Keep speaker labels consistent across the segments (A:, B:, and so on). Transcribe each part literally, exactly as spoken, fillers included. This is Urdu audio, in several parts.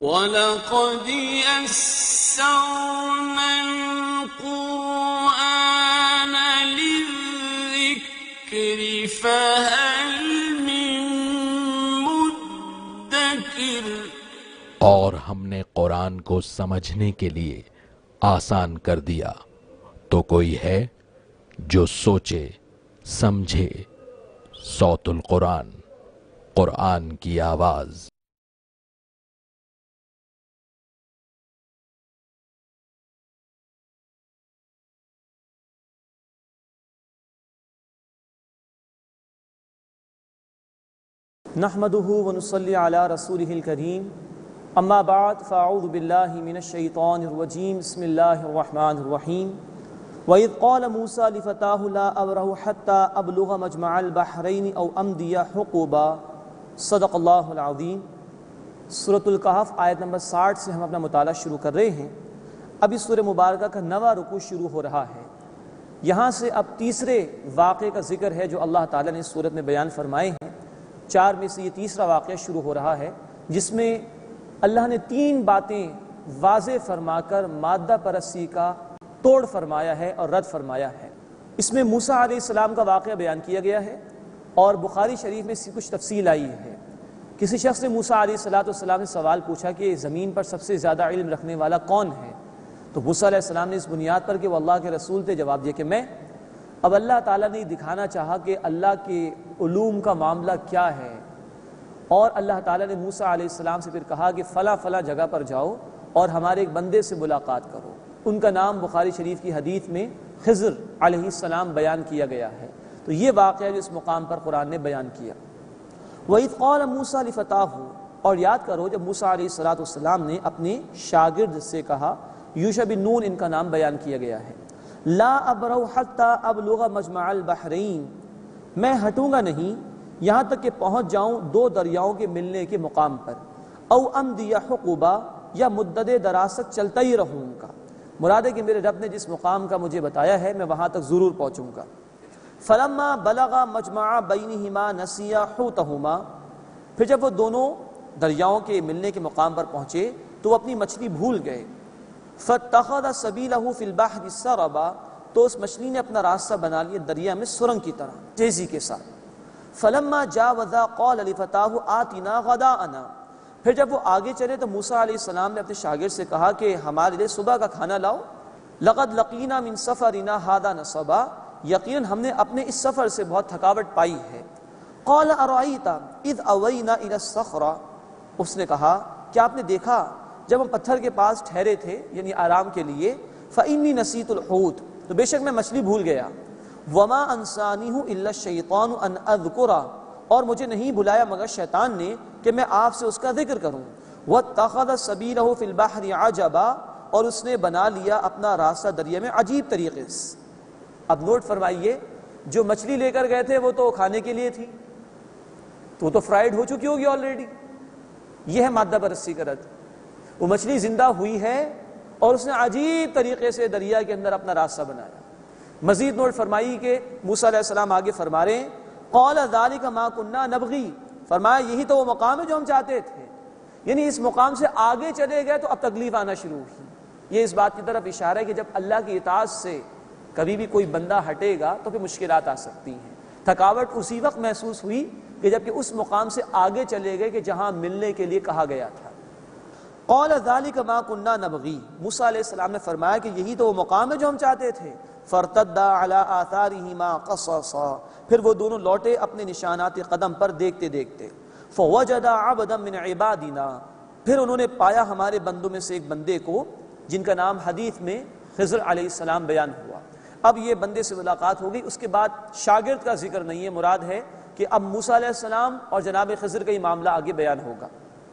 A: وَلَقَدْ يَسَّرْنَا الْقُرْآنَ لِلذِّكْرِ فَهَلْ مِن مُّدَّكِرٍ۔
B: اور ہم نے قرآن کو سمجھنے کے لیے آسان کر دیا، تو کوئی ہے جو سوچے سمجھے۔ صوت القرآن، قرآن کی آواز۔
C: نحمده ونصلي على رسوله الكريم، اما بعد فاعوذ بالله من الشيطان الرجيم، بسم الله الرحمن الرحيم۔ وَإِذْ قَالَ مُوسَى لِفَتَاهُ لَا أَبْرَحُ حَتَّى أَبْلُغَ مَجْمَعَ الْبَحْرَيْنِ أَوْ أَمْضِيَ حُقُبًا۔ صدق اللہ العظیم۔ سورۃ الکہف آیت نمبر ساٹھ سے ہم اپنا مطالعہ شروع کر رہے ہیں۔ اب اس سورہ مبارکہ کا نواں رکوع شروع ہو رہا ہے۔ یہاں سے اب تیسرے واقعے کا ذکر ہے جو اللہ تعالیٰ نے اس سورت میں بیان فرمائے ہیں۔ چار میں سے یہ تیسرا واقعہ شروع ہو رہا ہے، جس میں اللہ نے تین باتیں واضح فرما کر مادہ پرستی کا توڑ فرمایا ہے اور رد فرمایا ہے۔ اس میں موسیٰ علیہ السلام کا واقعہ بیان کیا گیا ہے اور بخاری شریف میں اس کی کچھ تفصیل آئی ہے۔ کسی شخص نے موسیٰ علیہ السلام نے سوال پوچھا کہ زمین پر سب سے زیادہ علم رکھنے والا کون ہے؟ تو موسیٰ علیہ السلام نے اس بنیاد پر کہ وہ اللہ کے رسول تھے جواب دیا کہ میں۔ اب اللہ تعالیٰ نے دکھانا چاہا کہ اللہ کے علوم کا معاملہ کیا ہے، اور اللہ تعالیٰ نے موسیٰ علیہ السلام سے پھر کہا کہ فلاں فلاں جگہ پر جاؤ اور ہمارے ایک بندے سے ملاقات کرو۔ ان کا نام بخاری شریف کی حدیث میں خضر علیہ السلام بیان کیا گیا ہے۔ تو یہ واقعہ جو اس مقام پر قرآن نے بیان کیا۔ وَإِذْ قَالَ مُوسَىٰ لِفَتَاهُ، اور یاد کرو جب موسیٰ علیہ السلام نے اپنے شاگرد سے کہا، یوشع بن نون ان کا نام بیان کیا گیا ہے، لا ابرح حتی ابلغ مجمع البحرین، میں ہٹوں گا نہیں یہاں تک کہ پہنچ جاؤں دو دریاؤں کے ملنے کے مقام پر، او امضی حقبا، یا مدت دراز تک چلتا ہی رہوں گا۔ مراد ہے کہ میرے رب نے جس مقام کا مجھے بتایا ہے میں وہاں تک ضرور پہنچوں گا۔ فلما بلغ مجمع بینہما نسیا حوتہما، پھر جب وہ دونوں دریاؤں کے ملنے کے مقام پر پہنچے تو وہ اپنی مچھلی بھول گئے۔ فاتخذ سبیلہ فی البحر سربا، تو اس مچھلی نے اپنا راستہ بنا لیا دریا میں سرنگ کی طرح تیزی کے ساتھ۔ فلما جاوزا قال لفتاہ آتنا غداءنا، پھر جب وہ آگے چلے تو موسیٰ علیہ السلام نے اپنے شاگرد سے کہا کہ ہمارے لیے صبح کا کھانا لاؤ۔ لقد لقینا من سفرنا ھذا نصبا، یقیناً ہم نے اپنے اس سفر سے بہت تھکاوٹ پائی ہے۔ قال ارأیت اذ اوینا الی الصخرہ، اس نے کہا کیا آپ نے دیکھا جب ہم پتھر کے پاس ٹھہرے تھے یعنی آرام کے لیے، فإنی نسیت الحوت، تو بے شک میں مچھلی بھول گیا۔ وما انسانیہ الا الشیطان ان اذکرہ، اور مجھے نہیں بلایا مگر شیطان نے کہ میں آپ سے اس کا ذکر کروں۔ واتخذ سبیلہ فی البحر عجبا، اور اس نے بنا لیا اپنا راستہ دریا میں عجیب طریقے سے۔ اب نوٹ فرمائیے، جو مچھلی لے کر گئے تھے وہ تو کھانے کے لیے تھی، تو وہ تو فرائیڈ ہو چکی ہوگی آلریڈی۔ یہ ہے مادہ پرستی کا رد۔ وہ مچھلی زندہ ہوئی ہے اور اس نے عجیب طریقے سے دریا کے اندر اپنا راستہ بنایا۔ مزید نوٹ فرمائی کہ موسیٰ علیہ السلام آگے فرما رہے ہیں، قال ذلک ما کنا نبغی، فرمایا یہی تو وہ مقام ہے جو ہم چاہتے تھے، یعنی اس مقام سے آگے چلے گئے تو اب تکلیف آنا شروع ہوئی۔ یہ اس بات کی طرف اشارہ ہے کہ جب اللہ کی اطاعت سے کبھی بھی کوئی بندہ ہٹے گا تو پھر مشکلات آ سکتی ہیں۔ تھکاوٹ اسی وقت محسوس ہوئی کہ جب کہ اس مقام سے آگے چلے گئے کہ جہاں ملنے کے لیے کہا گیا تھا۔ قال ذلک ما کنا نبغی، موسیٰ علیہ السلام نے فرمایا کہ یہی تو وہ مقام ہے جو ہم چاہتے تھے۔ فارتدا علی آثارہما قصصا، پھر وہ دونوں لوٹے اپنے نشانات قدم پر دیکھتے دیکھتے۔ فوجدا عبدا من عبادنا، پھر انہوں نے پایا ہمارے بندوں میں سے ایک بندے کو جن کا نام حدیث میں خضر علیہ السلام بیان ہوا۔ اب یہ بندے سے ملاقات ہو گئی، اس کے بعد شاگرد کا ذکر نہیں ہے، مراد ہے کہ اب موسیٰ علیہ السلام اور جناب خضر کا یہ معاملہ آگے بیان ہوگا۔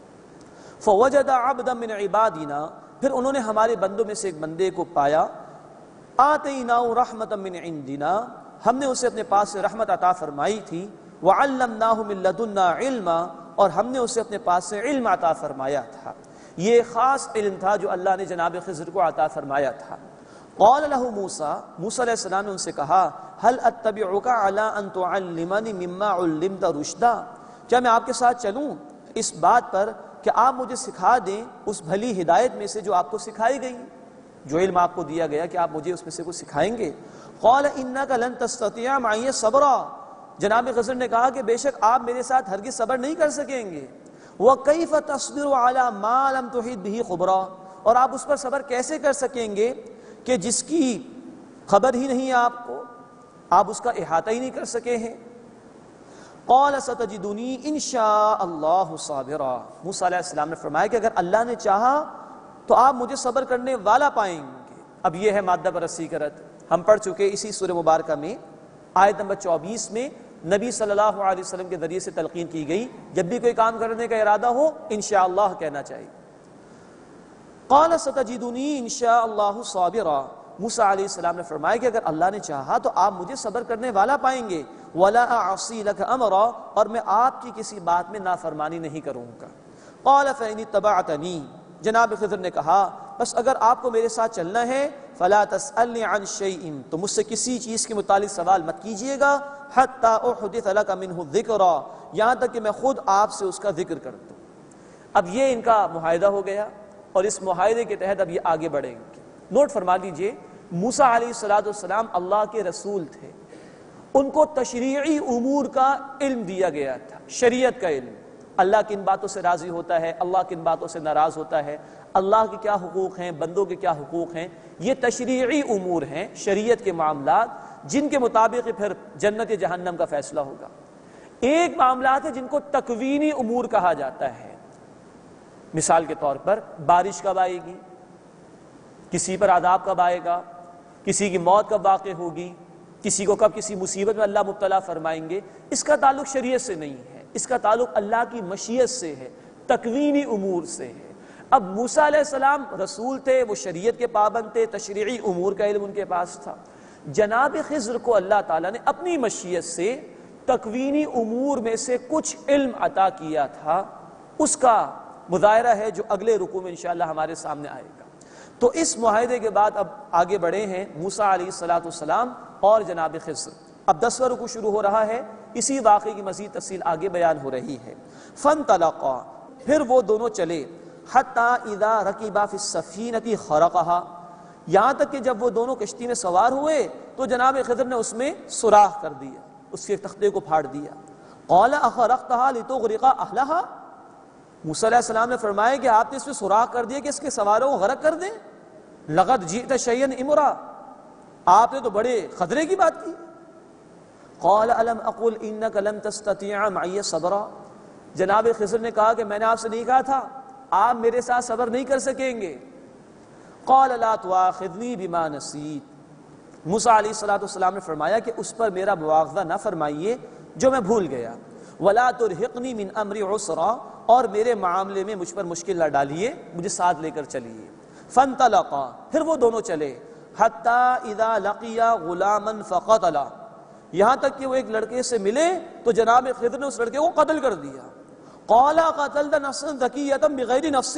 C: فوجد عبدا من عبادنا، پھر انہوں نے ہمارے بندوں میں سے ایک بندے کو پایا۔ آتیناہ رحمتا من عندنا، ہم نے اسے اپنے پاس سے رحمت عطا فرمائی تھی۔ وعلمناہ من لدنا علما، اور ہم نے اسے اپنے پاس سے علم عطا فرمایا تھا۔ یہ خاص علم تھا جو اللہ نے جناب خضر کو عطا فرمایا تھا۔ قال لہ موسیٰ، موسیٰ علیہ السلام نے ان سے کہا، هل اتبعک علی ان تعلمنی مما علمت رشدا، کیا میں آپ کے ساتھ چلوں اس بات پر کہ آپ مجھے سکھا دیں اس بھلی ہدایت میں سے جو آپ کو سکھائی گئی، جو علم آپ کو دیا گیا کہ آپ مجھے اس میں سے کچھ سکھائیں گے۔ قال انک لن تستطیع معی صبرا، جناب خضر نے کہا کہ بے شک آپ میرے ساتھ ہرگز صبر نہیں کر سکیں گے۔ وکیف تصبر علی ما لم تحط بہ خبرا، اور آپ اس پر صبر کیسے کر سکیں گے کہ جس کی خبر ہی نہیں آپ کو، آپ اس کا احاطہ ہی نہیں کر سکے ہیں۔ قال ستجدنی ان شاء اللہ صابرا، موسیٰ علیہ السلام نے فرمایا کہ اگر اللہ نے چاہا تو آپ مجھے صبر کرنے والا پائیں گے۔ اب یہ ہے مادہ بررسی کا رد، ہم پڑھ چکے اسی سورہ مبارکہ میں آیت نمبر چوبیس میں نبی صلی اللہ علیہ وسلم کے ذریعے سے تلقین کی گئی جب بھی کوئی کام کرنے کا ارادہ ہو انشاءاللہ کہنا چاہیے۔ قال ستجدنی انشاء اللہ صابرا، موسیٰ علیہ السلام نے فرمایا کہ اگر اللہ نے چاہا تو آپ مجھے صبر کرنے والا پائیں گے۔ ولا اعصی لک امرا، اور میں آپ کی کسی بات میں نافرمانی نہیں کروں گا۔ قال فإن اتبعتنی، جناب خضر نے کہا بس اگر آپ کو میرے ساتھ چلنا ہے فلا تسألنی عن شیء، تو مجھ سے کسی چیز کے متعلق سوال مت کیجئے گا، حتی احدث لک منہ ذکرا، یہاں تک کہ میں خود آپ سے اس کا ذکر کر دوں۔ اب یہ ان کا معاہدہ ہو گیا اور اس معاہدے کے تحت اب یہ آگے بڑھیں گے۔ نوٹ فرما لیجئے، موسیٰ علیہ الصلوۃ والسلام اللہ کے رسول تھے، ان کو تشریعی امور کا علم دیا گیا تھا، شریعت کا علم، اللہ کن باتوں سے راضی ہوتا ہے، اللہ کن باتوں سے ناراض ہوتا ہے، اللہ کے کیا حقوق ہیں، بندوں کے کیا حقوق ہیں، یہ تشریعی امور ہیں، شریعت کے معاملات جن کے مطابق پھر جنت یا جہنم کا فیصلہ ہوگا۔ ایک معاملات ہے جن کو تکوینی امور کہا جاتا ہے، مثال کے طور پر بارش کب آئے گی، کسی پر عذاب کب آئے گا، کسی کی موت کب واقع ہوگی، کسی کو کب کسی مصیبت میں اللہ مبتلا فرمائیں گے، اس کا تعلق شریعت سے نہیں ہے، اس کا تعلق اللہ کی مشیت سے ہے، تکوینی امور سے ہے۔ اب موسیٰ علیہ السلام رسول تھے، وہ شریعت کے پابند تھے، تشریعی امور کا علم ان کے پاس تھا۔ جناب خضر کو اللہ تعالیٰ نے اپنی مشیت سے تکوینی امور میں سے کچھ علم عطا کیا تھا، اس کا مظاہرہ ہے جو اگلے رکوع میں انشاءاللہ ہمارے سامنے آئے گا۔ تو اس معاہدے کے بعد اب آگے بڑھے ہیں موسیٰ علیہ الصلوۃ والسلام اور جناب خضر۔ اب دسواں رکوع شروع ہو رہا ہے، اسی واقعے کی مزید تفصیل آگے بیان ہو رہی ہے۔ فانطلقا، پھر وہ دونوں چلے، حتی اذا رکبا فی السفینۃ خرقہا، یہاں تک کہ جب وہ دونوں کشتی میں سوار ہوئے تو جناب خضر نے اس میں سوراخ کر دیا، اس کے تختے کو پھاڑ دیا۔ قال اخرقتھا لتغرق اہلہا، موسیٰ علیہ السلام نے فرمایا کہ آپ نے اس میں سوراخ کر دیا کہ اس کے سواروں کو غرق کر دیں؟ لقد جئت شیئا امرا، آپ نے تو بڑے خطرے کی بات کی۔ قال الم اقل انک لن تستطیع معی صبرا، جناب خضر نے کہا کہ میں نے آپ سے نہیں کہا تھا آپ میرے ساتھ صبر نہیں کر سکیں گے۔ قال لا تؤاخذنی بما نسیت، موسیٰ علیہ الصلوۃ والسلام نے فرمایا کہ اس پر میرا مواخذہ نہ فرمائیے جو میں بھول گیا، ولا ترہقنی من امری عسرا، اور میرے معاملے میں مجھ پر مشکل نہ ڈالیے، مجھے ساتھ لے کر چلیے۔ فانطلقا، پھر وہ دونوں چلے، حتی اذا لقیا غلاما فقتلا، یہاں تک کہ وہ ایک لڑکے سے ملے تو جناب خضر نے اس لڑکے کو قتل کر دیا۔ قال قتلت نفسا زکیۃ بغیر نفس،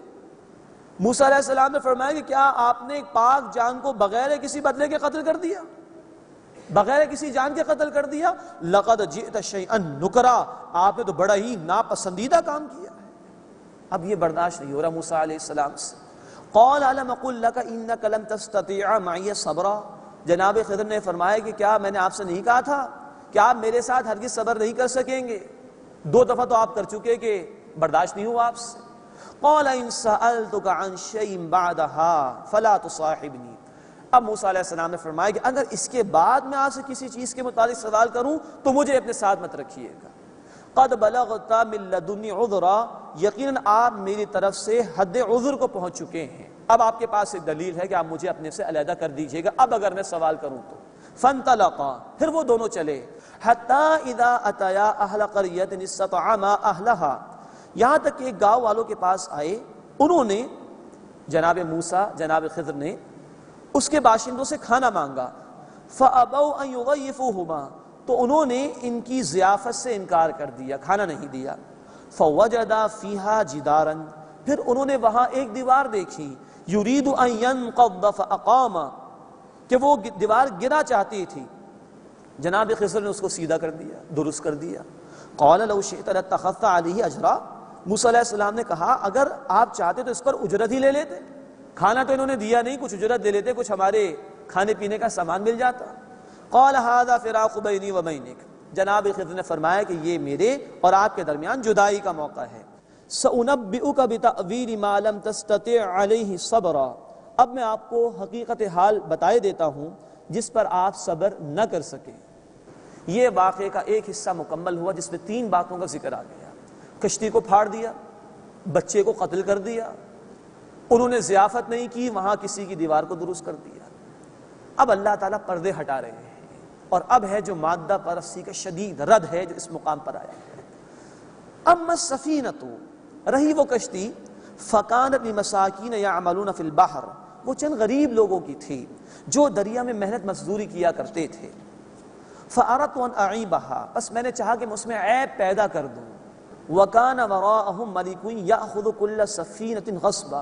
C: موسیٰ علیہ السلام نے فرمایا کہ کیا آپ نے ایک پاک جان کو بغیر کسی بدلے کے قتل کر دیا، بغیر کسی جان کے قتل کر دیا؟ لقد جئت شیئا نکرا، آپ نے تو بڑا ہی ناپسندیدہ کام کیا ہے۔ اب یہ برداشت نہیں ہو رہا موسیٰ علیہ السلام سے۔ قال الم اقل لک انک لن تستطیع معی صبرا، جناب خضر نے فرمایا کہ کیا میں نے آپ سے نہیں کہا تھا کہ آپ میرے ساتھ ہرگز صبر نہیں کر سکیں گے؟ دو دفعہ تو آپ کر چکے کہ برداشت نہیں ہوا آپ سے۔ قال ان سألتک عن شیء بعدها فلا تصاحبنی، اب موسیٰ علیہ السلام نے فرمایا کہ اگر اس کے بعد میں آپ سے کسی چیز کے متعلق سوال کروں تو مجھے اپنے ساتھ مت رکھیے گا۔ قد بلغت من لدنی عذرا، یقیناً آپ میری طرف سے حد عذر کو پہنچ چکے ہیں، اب آپ کے پاس ایک دلیل ہے کہ آپ مجھے اپنے سے علیحدہ کر دیجئے گا اب اگر میں سوال کروں تو۔ فانطلقا، پھر وہ دونوں چلے، حتی اذا اتیا اہل قریۃ استطعما اہلہا، یہاں تک کہ ایک گاؤں والوں کے پاس آئے، انہوں نے جناب موسیٰ جناب خضر نے اس کے باشندوں سے کھانا مانگا۔ فابوا ان یضیفوہما، تو انہوں نے ان کی ضیافت سے انکار کر دیا، کھانا نہیں دیا۔ فوجدا فیہا جدارا، پھر انہوں نے وہاں ایک دیوار دیکھی، یرید ان ینقض فاقام، کہ وہ دیوار گرا چاہتی تھی، جناب خضر نے اس کو سیدھا کر دیا، درست کر دیا۔ قال لو شئت لاتخذت علیہ اجرا، موسیٰ علیہ السلام نے کہا اگر آپ چاہتے تو اس پر اجرت ہی لے لیتے، کھانا تو انہوں نے دیا نہیں، کچھ اجرت دے لیتے، کچھ ہمارے کھانے پینے کا سامان مل جاتا۔ قال هذا فراق بینی و بینک، جناب خضر نے فرمایا کہ یہ میرے اور آپ کے درمیان جدائی کا موقع ہے۔ سأنبئک بتأویل ما لم تستطع علیہ صبرا، اب میں آپ کو حقیقت حال بتائے دیتا ہوں جس پر آپ صبر نہ کر سکے۔ یہ واقعے کا ایک حصہ مکمل ہوا جس میں تین باتوں کا ذکر آ گیا، کشتی کو پھاڑ دیا، بچے کو قتل کر دیا، انہوں نے ضیافت نہیں کی، وہاں کسی کی دیوار کو درست کر دیا۔ اب اللہ تعالیٰ پردے ہٹا رہے ہیں، اور اب ہے جو مادہ پرستی کا شدید رد ہے جو اس مقام پر آیا ہے۔ اما السفینۃ، رہی وہ کشتی، فکانت لمساکین یعملون فی البحر، وہ چند غریب لوگوں کی تھی جو دریا میں محنت مزدوری کیا کرتے تھے۔ فأردت ان اعیبها، بس میں نے چاہا کہ میں اس میں عیب پیدا کر دوں۔ وکان وراءہم ملک یأخذ کل سفینۃ غصبا،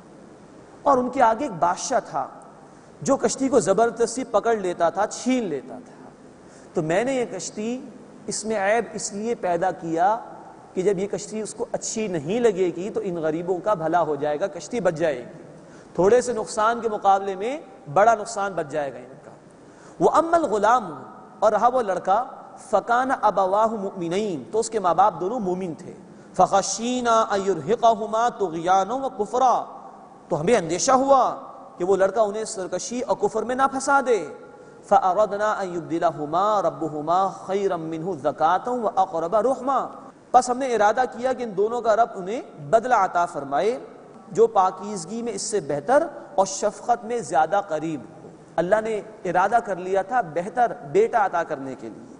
C: اور ان کے آگے ایک بادشاہ تھا جو کشتی کو زبردستی پکڑ لیتا تھا، چھین لیتا تھا۔ تو میں نے یہ کشتی اس میں عیب اس لیے پیدا کیا کہ جب یہ کشتی اس کو اچھی نہیں لگے گی تو ان غریبوں کا بھلا ہو جائے گا، کشتی بچ جائے گی، تھوڑے سے نقصان کے مقابلے میں بڑا نقصان بچ جائے گا ان کا۔ وَأَمَّا الْغُلَامُ، اور رہا وہ لڑکا، فَكَانَ أَبَوَاهُ مُؤْمِنَيْن، تو اس کے ماں باپ دونوں مومن تھے۔ فَخَشِّينَا أَن يُرْهِقَهُمَا طُغْيَانًا وَكُفْرًا، تو ہمیں اندیشہ ہوا کہ وہ لڑکا انہیں سرکشی اور کفر میں نہ پھنسا دے۔ فَأَرَدْنَا أَن يُبْدِلَهُمَا رَبُّهُمَا خَيْرًا مِّنْهُ زَكَاةً وَأَقْرَبَ رُحْمًا، پس ہم نے ارادہ کیا کہ ان دونوں کا رب انہیں بدلہ عطا فرمائے جو پاکیزگی میں اس سے بہتر اور شفقت میں زیادہ قریب ہو۔ اللہ نے ارادہ کر لیا تھا بہتر بیٹا عطا کرنے کے لیے۔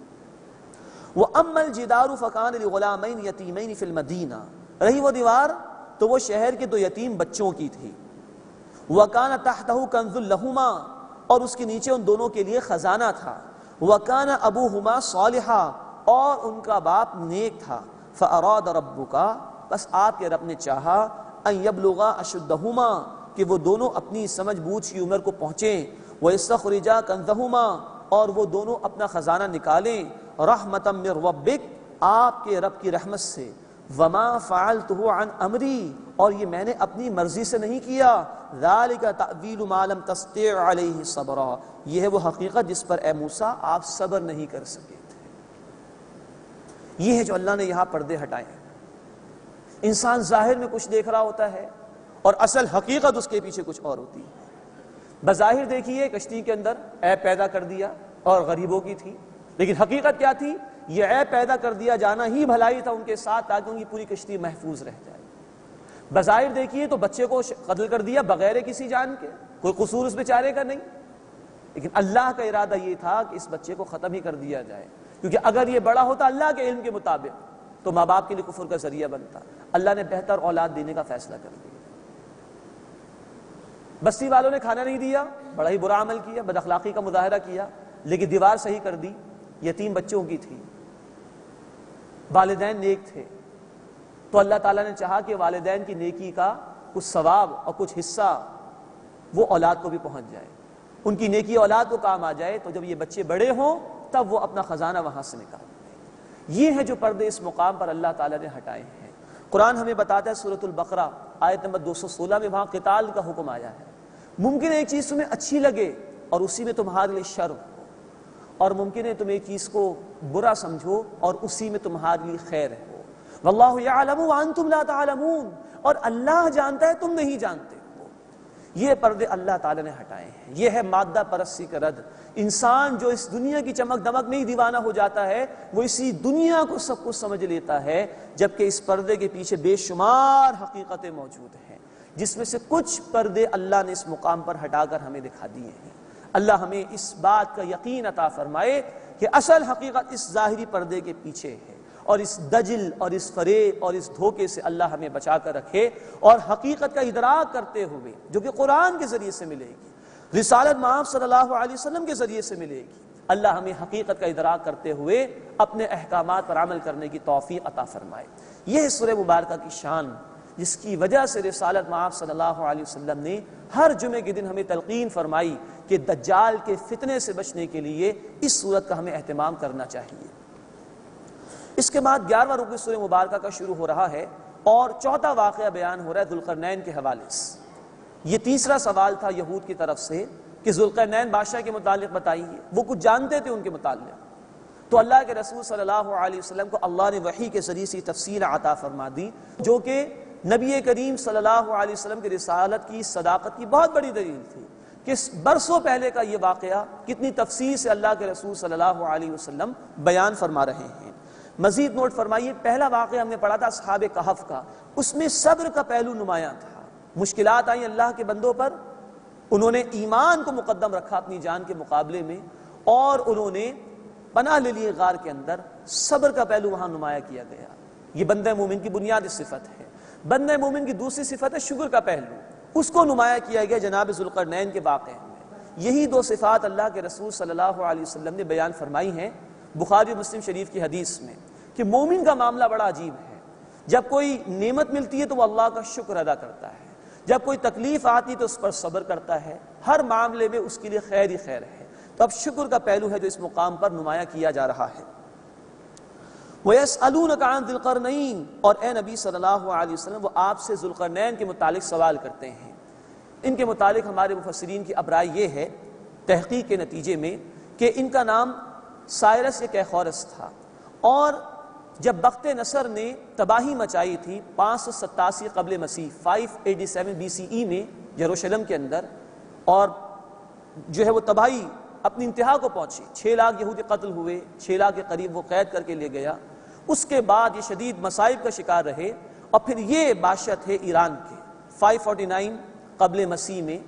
C: وَأَمَّا الْجِدَارُ فَكَانَ لِغُلَامَيْنِ يَتِيمَيْنِ فِي الْمَدِينَةِ، رہی وہ دیوار تو وہ شہر کے دو یتیم بچوں کی تھی۔ وَكَانَ تَحْتَهُ كَنْزٌ لَهُمَا، اور اس کے نیچے ان دونوں کے لیے خزانہ تھا۔ وَكَانَ أَبُوهُمَا صَالِحًا، اور ان کا باپ نیک تھا۔ فَأَرَادَ رَبُّكَ، بس آپ کے رب نے چاہا، أَن يَبْلُغَا أَشُدَّهُمَا، کہ وہ دونوں اپنی سمجھ بوجھ کی عمر کو پہنچیں۔ وَيَسْتَخْرِجَا كَنْزَهُمَا، اور وہ دونوں اپنا خزانہ نکالیں۔ رَحْمَةً مِّن رَبِّكَ، آپ کے رب کی رحمت سے۔ وَمَا فَعَلْتُهُ عَنْ أَمْرِي، اور یہ میں نے اپنی مرضی سے نہیں کیا۔ ذَلِكَ تَأْوِيلُ مَا لَمْ تَسْطِعْ عَلَيْهِ صَبْرًا، یہ ہے وہ حقیقت جس پر اے موسیٰ آپ صبر نہیں کر سکے تھے۔ یہ ہے جو اللہ نے یہاں پردے ہٹائے ہیں۔ انسان ظاہر میں کچھ دیکھ رہا ہوتا ہے اور اصل حقیقت اس کے پیچھے کچھ اور ہوتی ہے۔ بظاہر دیکھیے کشتی کے اندر عیب پیدا کر دیا اور غریبوں کی تھی، لیکن حقیقت کیا تھی؟ یہ عیب پیدا کر دیا جانا ہی بھلائی تھا ان کے ساتھ تاکہ ان کی پوری کشتی محفوظ رہ جائے۔ بظاہر دیکھیے تو بچے کو قتل کر دیا بغیر کسی جان کے، کوئی قصور اس بیچارے کا نہیں، لیکن اللہ کا ارادہ یہ تھا کہ اس بچے کو ختم ہی کر دیا جائے، کیونکہ اگر یہ بڑا ہوتا اللہ کے علم کے مطابق تو ماں باپ کے لیے کفر کا ذریعہ بنتا۔ اللہ نے بہتر اولاد دینے کا فیصلہ کر دیا۔ بستی والوں نے کھانا نہیں دیا، بڑا ہی برا عمل کیا، بد اخلاقی کا مظاہرہ کیا، لیکن دیوار صحیح کر دی، یتیم بچوں کی تھی، والدین نیک تھے، تو اللہ تعالیٰ نے چاہا کہ والدین کی نیکی کا کچھ ثواب اور کچھ حصہ وہ اولاد کو بھی پہنچ جائے، ان کی نیکی اولاد کو کام آ جائے، تو جب یہ بچے بڑے ہوں تب وہ اپنا خزانہ وہاں سے نکال دیں۔ یہ ہے جو پردے اس مقام پر اللہ تعالیٰ نے ہٹائے ہیں۔ قرآن ہمیں بتاتا ہے سورۃ البقرہ آیت نمبر دو سو سولہ میں، وہاں قتال کا حکم آیا ہے۔ ممکن ہے ایک چیز تمہیں اچھی لگے اور اسی میں تمہارے لیے شر ہو، اور ممکن ہے تم ایک چیز کو برا سمجھو اور اسی میں تمہارے لیے خیر ہو۔ واللہ یعلم وانتم لا تعلمون، اور اللہ جانتا ہے تم نہیں جانتے ہو۔ یہ پردے اللہ تعالی نے ہٹائے ہیں۔ یہ ہے مادہ پرستی کا رد۔ انسان جو اس دنیا کی چمک دمک میں ہی دیوانہ ہو جاتا ہے، وہ اسی دنیا کو سب کچھ سمجھ لیتا ہے، جبکہ اس پردے کے پیچھے بے شمار حقیقتیں موجود ہیں، جس میں سے کچھ پردے اللہ نے اس مقام پر ہٹا کر ہمیں دکھا دیے ہیں۔ اللہ ہمیں اس بات کا یقین عطا فرمائے کہ اصل حقیقت اس ظاہری پردے کے پیچھے ہے، اور اس دجل اور اس فریب اور اس دھوکے سے اللہ ہمیں بچا کر رکھے، اور حقیقت کا ادراک کرتے ہوئے جو کہ قرآن کے ذریعے سے ملے گی، رسالت مآب صلی اللہ علیہ وسلم کے ذریعے سے ملے گی، اللہ ہمیں حقیقت کا ادراک کرتے ہوئے اپنے احکامات پر عمل کرنے کی توفیق عطا فرمائے۔ یہ ہے سورہ مبارکہ کی شان، جس کی وجہ سے رسالت مآب صلی اللہ علیہ وسلم نے ہر جمعے کے دن ہمیں تلقین فرمائی کہ دجال کے فتنے سے بچنے کے لیے اس صورت کا ہمیں اہتمام کرنا چاہیے۔ اس کے بعد گیارہواں رکن سورہ مبارکہ کا شروع ہو رہا ہے، اور چوتھا واقعہ بیان ہو رہا ہے ذوالقرنین کے حوالے سے۔ یہ تیسرا سوال تھا یہود کی طرف سے کہ ذوالقرنین بادشاہ کے متعلق بتائیے، وہ کچھ جانتے تھے ان کے متعلق۔ تو اللہ کے رسول صلی اللہ علیہ وسلم کو اللہ نے وحی کے ذریعے سے تفصیل عطا فرما دی، جو کہ نبی کریم صلی اللہ علیہ وسلم کی رسالت کی صداقت کی بہت بڑی دلیل تھی کہ برسوں پہلے کا یہ واقعہ کتنی تفصیل سے اللہ کے رسول صلی اللہ علیہ وسلم بیان فرما رہے ہیں۔ مزید نوٹ فرمائیے، پہلا واقعہ ہم نے پڑھا تھا اصحاب کہف کا، اس میں صبر کا پہلو نمایاں تھا۔ مشکلات آئیں اللہ کے بندوں پر، انہوں نے ایمان کو مقدم رکھا اپنی جان کے مقابلے میں، اور انہوں نے پناہ لے لیے غار کے اندر۔ صبر کا پہلو وہاں نمایاں کیا گیا۔ یہ بندہ مومن کی بنیادی صفت ہے۔ بندہ مومن کی دوسری صفت ہے شکر کا پہلو، اس کو نمایاں کیا گیا جناب ذوالقرنین کے واقعے میں۔ یہی دو صفات اللہ کے رسول صلی اللہ علیہ وسلم نے بیان فرمائی ہیں بخاری مسلم شریف کی حدیث میں، کہ مومن کا معاملہ بڑا عجیب ہے۔ جب کوئی نعمت ملتی ہے تو وہ اللہ کا شکر ادا کرتا ہے، جب کوئی تکلیف آتی تو اس پر صبر کرتا ہے، ہر معاملے میں اس کے لیے خیر ہی خیر ہے۔ تو اب شکر کا پہلو ہے جو اس مقام پر نمایاں کیا جا رہا ہے۔ وَيَسْأَلُونَكَ عَنْ ذِي الْقَرْنَيْنِ، اور اے نبی صلی اللہ علیہ وسلم وہ آپ سے ذوالقرنین کے متعلق سوال کرتے ہیں۔ ان کے متعلق ہمارے مفسرین کی ابرائی یہ ہے تحقیق کے نتیجے میں کہ ان کا نام سائرس یا کیخورس تھا، اور جب بخت نصر نے تباہی مچائی تھی پانچ سو ستاسی قبل مسیح پانچ سو ستاسی بی سی ای میں یروشلم کے اندر، اور جو ہے وہ تباہی اپنی انتہا کو پہنچی، چھ لاکھ یہودی قتل ہوئے، چھ لاکھ کے قریب وہ قید کر کے لے گیا۔ اس کے بعد یہ شدید مصائب کا شکار رہے، اور پھر یہ بادشاہ تھے ایران کے پانچ سو انچاس قبل مسیح میں،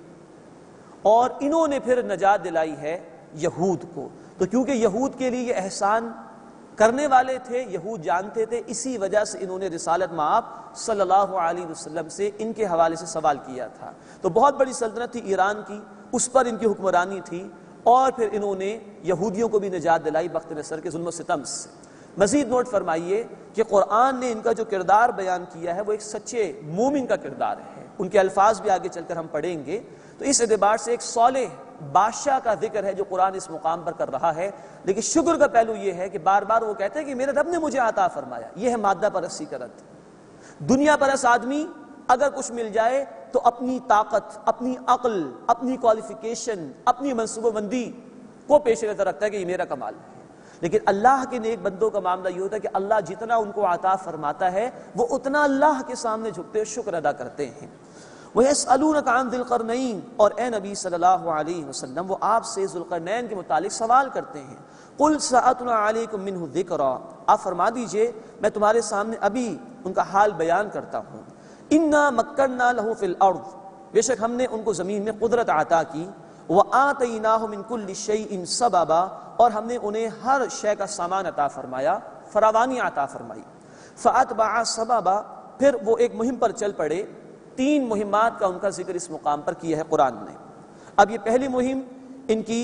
C: اور انہوں نے پھر نجات دلائی ہے یہود کو۔ تو کیونکہ یہود کے لیے یہ احسان کرنے والے تھے، یہود جانتے تھے، اسی وجہ سے انہوں نے رسالت مآب صلی اللہ علیہ وسلم سے ان کے حوالے سے سوال کیا تھا۔ تو بہت بڑی سلطنت تھی ایران کی، اس پر ان کی حکمرانی تھی، اور پھر انہوں نے یہودیوں کو بھی نجات دلائی بخت نصر کے ظلم و ستم سے۔ مزید نوٹ فرمائیے کہ قرآن نے ان کا جو کردار بیان کیا ہے وہ ایک سچے مومن کا کردار ہے۔ ان کے الفاظ بھی آگے چل کر ہم پڑھیں گے، تو اس اعتبار سے ایک صالح بادشاہ کا ذکر ہے جو قرآن اس مقام پر کر رہا ہے۔ لیکن شکر کا پہلو یہ ہے کہ بار بار وہ کہتے ہیں کہ میرے رب نے مجھے عطا فرمایا۔ یہ ہے مادہ پرستی کا رد۔ دنیا پرست آدمی اگر کچھ مل جائے تو اپنی طاقت، اپنی عقل، اپنی کوالیفیکیشن، اپنی منصوبہ بندی کو پیش نظر رکھتا ہے کہ یہ میرا کمال ہے۔ لیکن اللہ کے نیک بندوں کا معاملہ یہ ہوتا ہے کہ اللہ جتنا ان کو عطا فرماتا ہے وہ اتنا اللہ کے سامنے جھکتے ہوئے شکر ادا کرتے ہیں۔ وَيَسْأَلُونَكَ عَنْ ذِي الْقَرْنَيْنِ، اور اے نبی صلی اللہ علیہ وسلم وہ آپ سے ذوالقرنین کے متعلق سوال کرتے ہیں۔ قُلْ سَأَتْلُو عَلَيْكُم مِّنْهُ ذِكْرًا، آپ فرما دیجئے میں تمہارے سامنے ابھی ان کا حال بیان کرتا ہوں۔ إِنَّا مَكَّنَّا لَهُ فِي الْأَرْضِ، بے شک ہم نے ان کو زمین میں قدرت عطا کی۔ وَآتَيْنَاهُ مِن كُلِّ شَيْءٍ سَبَبًا، اور ہم نے انہیں ہر شے کا سامان عطا فرمایا، فراوانی عطا فرمائی۔ فَأَتْبَعَ سَبَبًا، پھر وہ ایک مہم پر چل پڑے۔ تین مہمات کا ان کا ذکر اس مقام پر کیا ہے قرآن نے۔ اب یہ پہلی مہم ان کی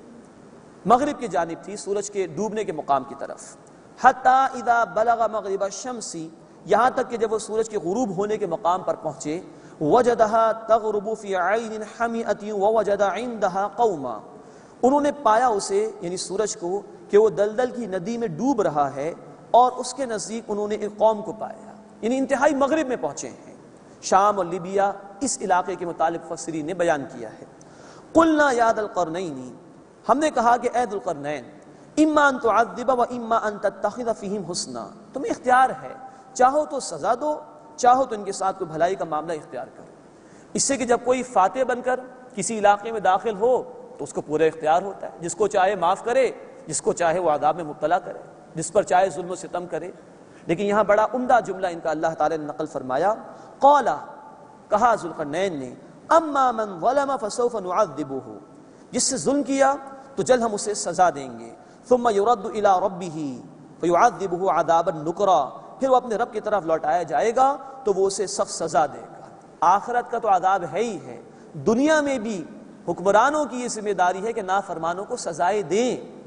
C: مغرب کی جانب تھی، سورج کے ڈوبنے کے مقام کی طرف۔ حَتَّى إِذَا بَلَغَ مَغْرِبَ الشَّمْسِ، یہاں تک کہ جب وہ سورج کے غروب ہونے کے مقام پر پہنچے، وَجَدَهَا تَغْرُبُ فِي عَيْنٍ حَمِئَةٍ وَوَجَدَ عِندَهَا قَوْمًا، انہوں نے پایا اسے یعنی سورج کو کہ وہ دلدل کی ندی میں ڈوب رہا ہے، اور اس کے نزدیک انہوں نے ایک قوم کو پایا، یعنی انتہائی مغرب میں پہنچے ہیں۔ شام اور لیبیا اس علاقے کے متعلق مفسرین نے بیان کیا ہے۔ قُلْنَا يَا ذَا الْقَرْنَيْنِ، ہم نے کہا کہ اے ذوالقرنین، إِمَّا أَن تُعَذِّبَ وَإِمَّا أَن تَتَّخِذَ فِيهِمْ حُسْنًا، تمہیں اختیار ہے، چاہو تو سزا دو، چاہو تو ان کے ساتھ کوئی بھلائی کا معاملہ اختیار کرو۔ اس سے کہ جب کوئی فاتح بن کر کسی علاقے میں داخل ہو تو اس کو پورا اختیار ہوتا ہے، جس کو چاہے معاف کرے، جس کو چاہے وہ عذاب میں مبتلا کرے، جس پر چاہے ظلم و ستم کرے۔ لیکن یہاں بڑا عمدہ جملہ ان کا اللہ تعالی نے نقل فرمایا، قال، کہا ذوالقرنین نے، اما من ظلم فسوف نعذبه، جس سے ظلم کیا تو جلد ہم اسے سزا دیں گے، ثم يرد الى ربه فيعذبه عذابا نکرا، پھر وہ اپنے رب کی طرف لوٹایا جائے گا تو وہ اسے سخت سزا دے گا۔ آخرت کا تو عذاب ہے ہی ہے، دنیا میں بھی حکمرانوں کی یہ ذمہ داری ہے کہ نافرمانوں کو سزائیں دیں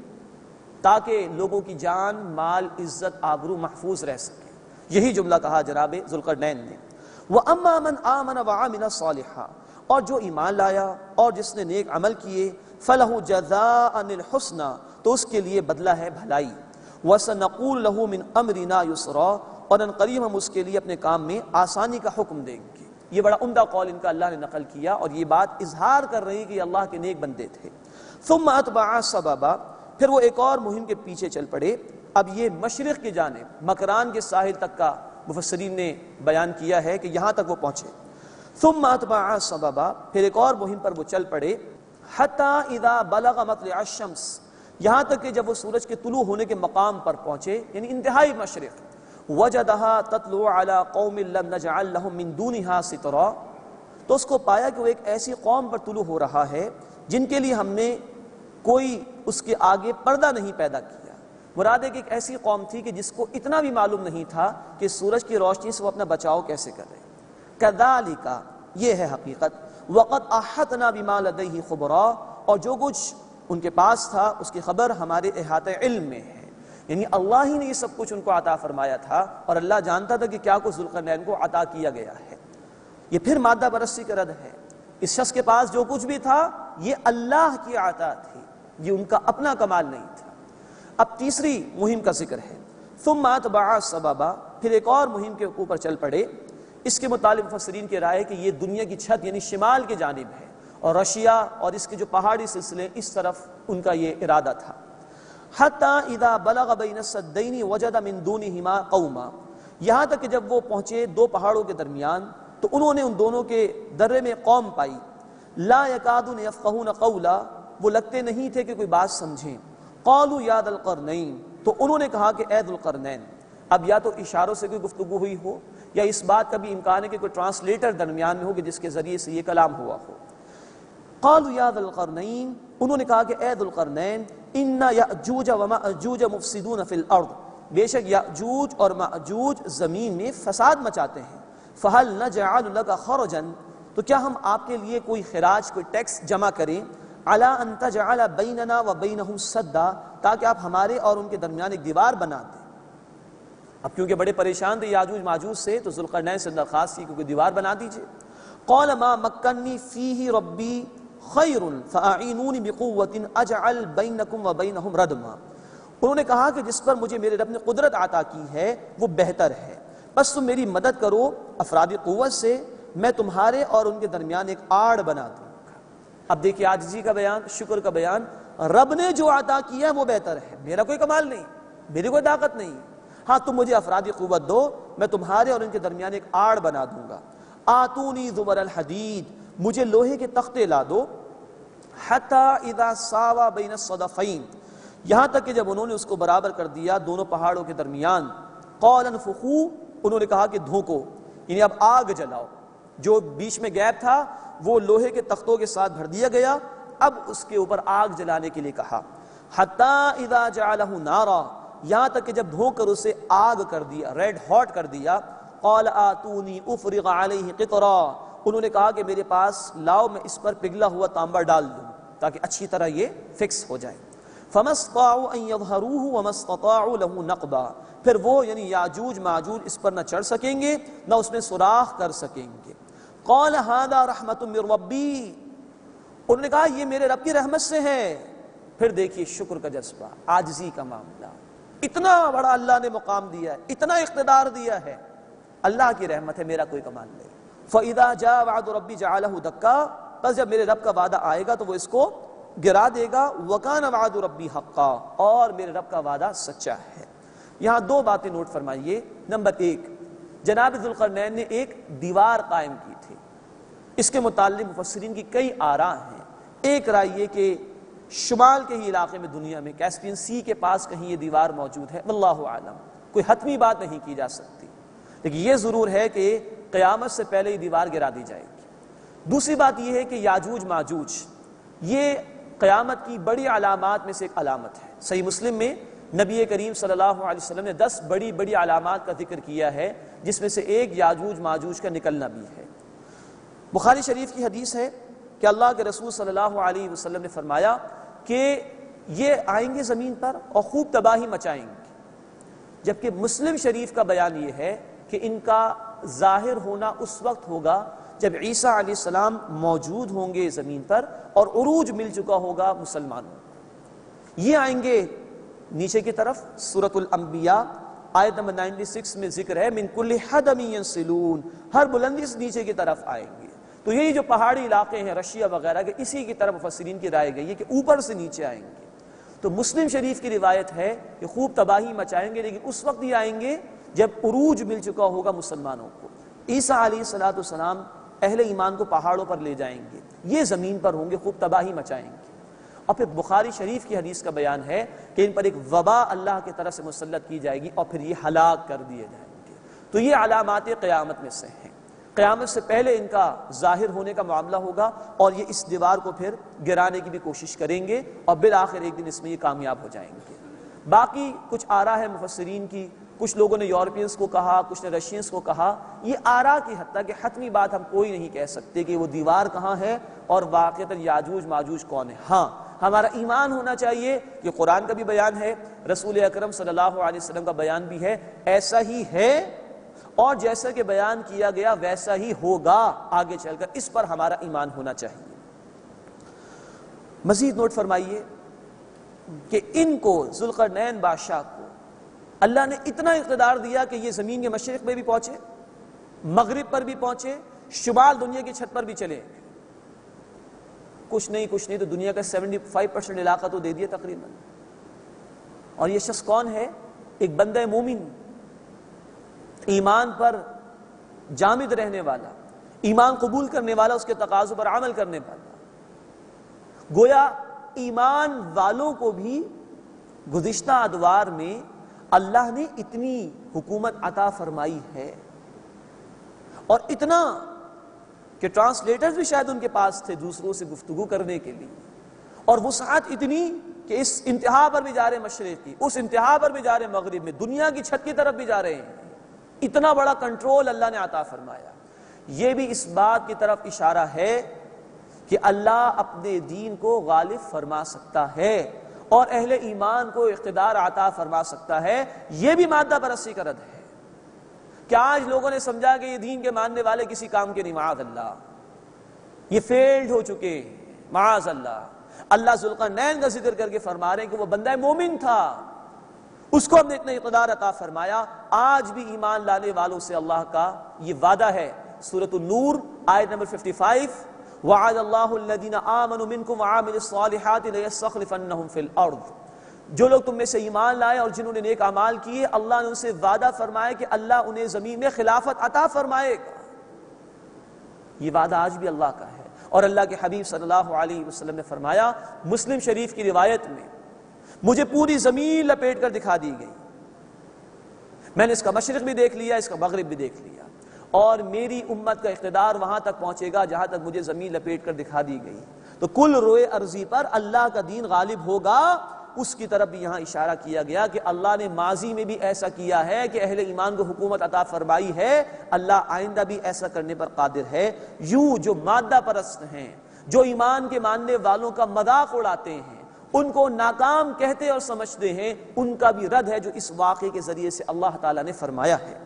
C: تاکہ لوگوں کی جان، مال، عزت، آبرو محفوظ رہ سکے۔ یہی جملہ کہا جناب ذوالقرنین نے۔ وَأَمَّا مَنْ آمَنَ وَعَمِلَ صَالِحًا، اور جو ایمان لایا اور جس نے نیک عمل کیے، فَلَهُ جَزَاءً الْحُسْنَى، تو اس کے لیے بدلہ ہے بھلائی۔ وَسَنَقُولُ لَهُ مِنْ أَمْرِنَا يُسْرًا، اور ان قریب ہم اس کے لیے اپنے کام میں آسانی کا حکم دیں گے۔ یہ بڑا عمدہ قول ان کا اللہ نے نقل کیا، اور یہ بات اظہار کر رہی کہ یہ اللہ کے نیک بندے تھے۔ ثم اتبع سببا، پھر وہ ایک اور مہم کے پیچھے چل پڑے۔ اب یہ مشرق کی جانب مکران کے ساحل تک کا مفسرین نے بیان کیا ہے کہ یہاں تک وہ پہنچے۔ ثم اتبع سببا، پھر ایک اور مہم پر وہ چل پڑے۔ حتی اذا بلغ مطلع الشمس، یہاں تک کہ جب وہ سورج کے طلوع ہونے کے مقام پر پہنچے، یعنی انتہائی مشرق، وجدہا تطلع علی قوم لم نجعل لهم من دونہا سترا، تو اس کو پایا کہ وہ ایک ایسی قوم پر طلوع ہو رہا ہے جن کے لیے ہم نے کوئی اس کے آگے پردہ نہیں پیدا کیا۔ مراد ہے کہ ایک ایسی قوم تھی کہ جس کو اتنا بھی معلوم نہیں تھا کہ سورج کی روشنی سے وہ اپنا بچاؤ کیسے کر رہے۔ کذالک، یہ ہے حقیقت، وقد احطنا بما لدیہ خبرا، اور جو کچھ ان کے پاس تھا اس کی خبر ہمارے احاطہ علم میں ہے۔ یعنی اللہ ہی نے یہ سب کچھ ان کو عطا فرمایا تھا، اور اللہ جانتا تھا کہ کیا کچھ ذوالقرنین کو عطا کیا گیا ہے۔ یہ پھر مادہ پرستی کا رد ہے۔ اس شخص کے پاس جو کچھ بھی تھا یہ اللہ کی عطا تھی، یہ ان کا اپنا کمال نہیں تھا۔ اب تیسری مہم کا ذکر ہے۔ ثم اتبع سببا، پھر ایک اور مہم کے اوپر چل پڑے۔ اس کے متعلق مفسرین کی رائے ہے کہ یہ دنیا کی چھت یعنی شمال کی جانب ہے، اور رشیا اور اس کے جو پہاڑی سلسلے اس طرف ان کا یہ ارادہ تھا۔ حتی اذا بلغ بین السدین وجد من دونہما قوما، یہاں تک کہ جب وہ پہنچے دو پہاڑوں کے درمیان تو انہوں نے ان دونوں کے درے میں قوم پائی۔ لا یکادون یفقہون قولا، وہ لگتے نہیں تھے کہ کوئی بات سمجھیں۔ قالوا یا ذا القرنین، تو انہوں نے کہا کہ اے ذو القرنین۔ اب یا تو اشاروں سے کوئی گفتگو ہوئی ہو، یا اس بات کا بھی امکان ہے کہ کوئی ٹرانسلیٹر درمیان میں ہو کہ جس کے ذریعے سے یہ کلام ہوا ہو۔ قالوا یا ذا القرنین، انہوں نے کہا کہ اے ذو القرنین، ان یأجوج ومأجوج مفسدون فی الارض، بے شک یأجوج اور مأجوج زمین میں فساد مچاتے ہیں۔ فہل نجعل لک خرجا، تو کیا ہم آپ کے لیے کوئی خراج، کوئی ٹیکس جمع کریں، علی ان تجعل بیننا وبینہم سدا، تاکہ آپ ہمارے اور ان کے درمیان ایک دیوار بنا دیں۔ اب کیونکہ بڑے پریشان تھے یاجوج ماجوج سے، تو ذوالقرنین سے درخواست کی کہ کوئی دیوار بنا دیجئے۔ قال ما مکنی فیہ ربی خیر فاعینونی بقوۃ اجعل بینکم وبینہم ردما، انہوں نے کہا کہ جس پر مجھے میرے رب نے قدرت عطا کی ہے وہ بہتر ہے، بس تم میری مدد کرو افراد قوت سے، میں تمہارے اور ان کے درمیان ایک آڑ بنا دوں گا۔ اب دیکھیے عاجزی کا بیان، شکر کا بیان، رب نے جو عطا کیا ہے وہ بہتر ہے، میرا کوئی کمال نہیں، میری کوئی طاقت نہیں، ہاں تم مجھے افرادی قوت دو، میں تمہارے اور ان کے درمیان ایک آڑ بنا دوں گا۔ آتونی زبر الحدید، مجھے لوہے کے تختے لا دو۔ حتی اذا ساوا بین الصدفین، یہاں تک کہ جب انہوں نے اس کو برابر کر دیا دونوں پہاڑوں کے درمیان۔ قال انفخوا، انہوں نے کہا کہ دھونکو، یعنی اب آگ جلاؤ۔ جو بیچ میں گیپ تھا وہ لوہے کے تختوں کے ساتھ بھر دیا گیا، اب اس کے اوپر آگ جلانے کے لیے کہا۔ حتی اذا جعلہ نارا، یہاں تک کہ جب دھونک کر اسے آگ کر دیا، ریڈ ہاٹ کر دیا۔ قال آتونی افرغ علیہ قطرا، انہوں نے کہا کہ میرے پاس لاؤ میں اس پر پگھلا ہوا تانبا ڈال دوں تاکہ اچھی طرح یہ فکس ہو جائے۔ فما استطاعوا ان يظهروه وما استطاعوا له نقبا، پھر وہ یعنی یاجوج ماجوج اس پر نہ چڑھ سکیں گے نہ اس میں سوراخ کر سکیں گے۔ قال هذا رحمت من ربی، انہوں نے کہا یہ میرے رب کی رحمت سے ہے۔ پھر دیکھیے شکر کا جذبہ، عاجزی کا معاملہ، اتنا بڑا اللہ نے مقام دیا ہے، اتنا اقتدار دیا ہے، اللہ کی رحمت ہے، میرا کوئی کمال نہیں۔ فَإِذَا جَاءَ وَعْدُ رَبِّي جَعَلَهُ دَكَّا، پس جب میرے رب کا وعدہ آئے گا تو وہ اس کو گرا دے گا۔ وَكَانَ وَعْدُ رَبِّي حَقًّا، اور میرے رب کا وعدہ سچا ہے۔ یہاں دو باتیں نوٹ فرمائیے۔ نمبر ایک، جناب ذوالقرنین نے ایک دیوار قائم کی تھی، اس کے متعلق مفسرین کی کئی آراء ہیں۔ ایک رائے یہ کہ شمال کے ہی علاقے میں دنیا میں کیسپین سی کے پاس کہیں یہ دیوار موجود ہے، واللہ اعلم، کوئی حتمی بات نہیں کی جا سکتی، لیکن یہ ضرور ہے کہ قیامت سے پہلے یہ دیوار گرا دی جائے گی۔ دوسری بات یہ ہے کہ یاجوج ماجوج یہ قیامت کی بڑی علامات میں سے ایک علامت ہے۔ صحیح مسلم میں نبی کریم صلی اللہ علیہ وسلم نے دس بڑی بڑی علامات کا ذکر کیا ہے، جس میں سے ایک یاجوج ماجوج کا نکلنا بھی ہے۔ بخاری شریف کی حدیث ہے کہ اللہ کے رسول صلی اللہ علیہ وسلم نے فرمایا کہ یہ آئیں گے زمین پر اور خوب تباہی مچائیں گے، جبکہ مسلم شریف کا بیان یہ ہے کہ ان کا ظاہر ہونا اس وقت ہوگا جب عیسیٰ علیہ السلام موجود ہوں گے زمین پر اور عروج مل چکا ہوگا مسلمانوں کو۔ یہ آئیں گے نیچے کی طرف، سورۃ الانبیاء آیت نمبر چھیانوے میں ذکر ہے من کل حدم ینسلون، ہر بلندی سے نیچے کی طرف آئیں گے۔ تو یہی جو پہاڑی علاقے ہیں رشیا وغیرہ کے، اسی کی طرف مفسرین کی رائے گئی ہے کہ اوپر سے نیچے آئیں گے۔ تو مسلم شریف کی روایت ہے کہ خوب تباہی مچائیں گے، لیکن اس وقت ہی آئیں گے جب عروج مل چکا ہوگا مسلمانوں کو۔ عیسیٰ علیہ الصلوۃ والسلام اہل ایمان کو پہاڑوں پر لے جائیں گے، یہ زمین پر ہوں گے، خوب تباہی مچائیں گے۔ اور پھر بخاری شریف کی حدیث کا بیان ہے کہ ان پر ایک وبا اللہ کی طرف سے مسلط کی جائے گی اور پھر یہ ہلاک کر دیے جائیں گے۔ تو یہ علامات قیامت میں سے ہیں۔ قیامت سے پہلے ان کا ظاہر ہونے کا معاملہ ہوگا اور یہ اس دیوار کو پھر گرانے کی بھی کوشش کریں گے اور بالآخر ایک دن اس میں یہ کامیاب ہو جائیں گے۔ باقی کچھ آراء ہے مفسرین کی، کچھ لوگوں نے یورپینز کو کہا، کچھ نے رشینز کو کہا، یہ آراء کی حد تک کہ حتمی بات ہم کوئی نہیں کہہ سکتے کہ وہ دیوار کہاں ہے اور واقعتاً یاجوج ماجوج کون ہے۔ ہاں ہمارا ایمان ہونا چاہیے کہ قرآن کا بھی بیان ہے، رسول اکرم صلی اللہ علیہ وسلم کا بیان بھی ہے، ایسا ہی ہے اور جیسا کہ بیان کیا گیا ویسا ہی ہوگا آگے چل کر، اس پر ہمارا ایمان ہونا چاہیے۔ مزید نوٹ فرمائیے کہ ان کو ذوالقرنین بادشاہ کو اللہ نے اتنا اقتدار دیا کہ یہ زمین کے مشرق میں بھی پہنچے، مغرب پر بھی پہنچے، شمال دنیا کی چھت پر بھی چلے۔ کچھ نہیں کچھ نہیں تو دنیا کا سیونٹی فائیو پرسنٹ علاقہ تو دے دیا تقریباً۔ اور یہ شخص کون ہے؟ ایک بندہ مومن، ایمان پر جامد رہنے والا، ایمان قبول کرنے والا، اس کے تقاضوں پر عمل کرنے والا۔ گویا ایمان والوں کو بھی گزشتہ ادوار میں اللہ نے اتنی حکومت عطا فرمائی ہے اور اتنا کہ ٹرانسلیٹرز بھی شاید ان کے پاس تھے دوسروں سے گفتگو کرنے کے لیے، اور وسعت اتنی کہ اس انتہا پر بھی جا رہے مشرق کی، اس انتہا پر بھی جا رہے مغرب میں، دنیا کی چھت کی طرف بھی جا رہے ہیں۔ اتنا بڑا کنٹرول اللہ نے عطا فرمایا۔ یہ بھی اس بات کی طرف اشارہ ہے کہ اللہ اپنے دین کو غالب فرما سکتا ہے اور اہل ایمان کو اقتدار عطا فرما سکتا ہے۔ یہ بھی مادہ پرستی کا رد ہے کہ آج لوگوں نے سمجھا کہ یہ دین کے ماننے والے کسی کام کے نہیں، معاذ اللہ، یہ فیلڈ ہو چکے، معاذ اللہ۔ اللہ ذوالقرنین کا ذکر کر کے فرما رہے ہیں کہ وہ بندہ مومن تھا، اس کو ہم نے اتنا اقتدار عطا فرمایا۔ آج بھی ایمان لانے والوں سے اللہ کا یہ وعدہ ہے، سورۃ النور آیت نمبر پچپن، وعد اللہ الذین آمنوا منکم وعاملوا الصالحات لیستخلفنہم فی الارض، جو لوگ تم میں سے ایمان لائے اور جنہوں نے نیک اعمال کیے، اللہ نے ان سے وعدہ فرمایا کہ اللہ انہیں زمین میں خلافت عطا فرمائے گا۔ یہ وعدہ آج بھی اللہ کا ہے، اور اللہ کے حبیب صلی اللہ علیہ وسلم نے فرمایا مسلم شریف کی روایت میں، مجھے پوری زمین لپیٹ کر دکھا دی گئی، میں نے اس کا مشرق بھی دیکھ لیا، اس کا مغرب بھی دیکھ لیا، اور میری امت کا اقتدار وہاں تک پہنچے گا جہاں تک مجھے زمین لپیٹ کر دکھا دی گئی۔ تو کل روئے ارضی پر اللہ کا دین غالب ہوگا، اس کی طرف بھی یہاں اشارہ کیا گیا کہ اللہ نے ماضی میں بھی ایسا کیا ہے کہ اہل ایمان کو حکومت عطا فرمائی ہے، اللہ آئندہ بھی ایسا کرنے پر قادر ہے۔ یوں جو مادہ پرست ہیں، جو ایمان کے ماننے والوں کا مذاق اڑاتے ہیں، ان کو ناکام کہتے اور سمجھتے ہیں، ان کا بھی رد ہے جو اس واقعے کے ذریعے سے اللہ تعالیٰ نے فرمایا ہے۔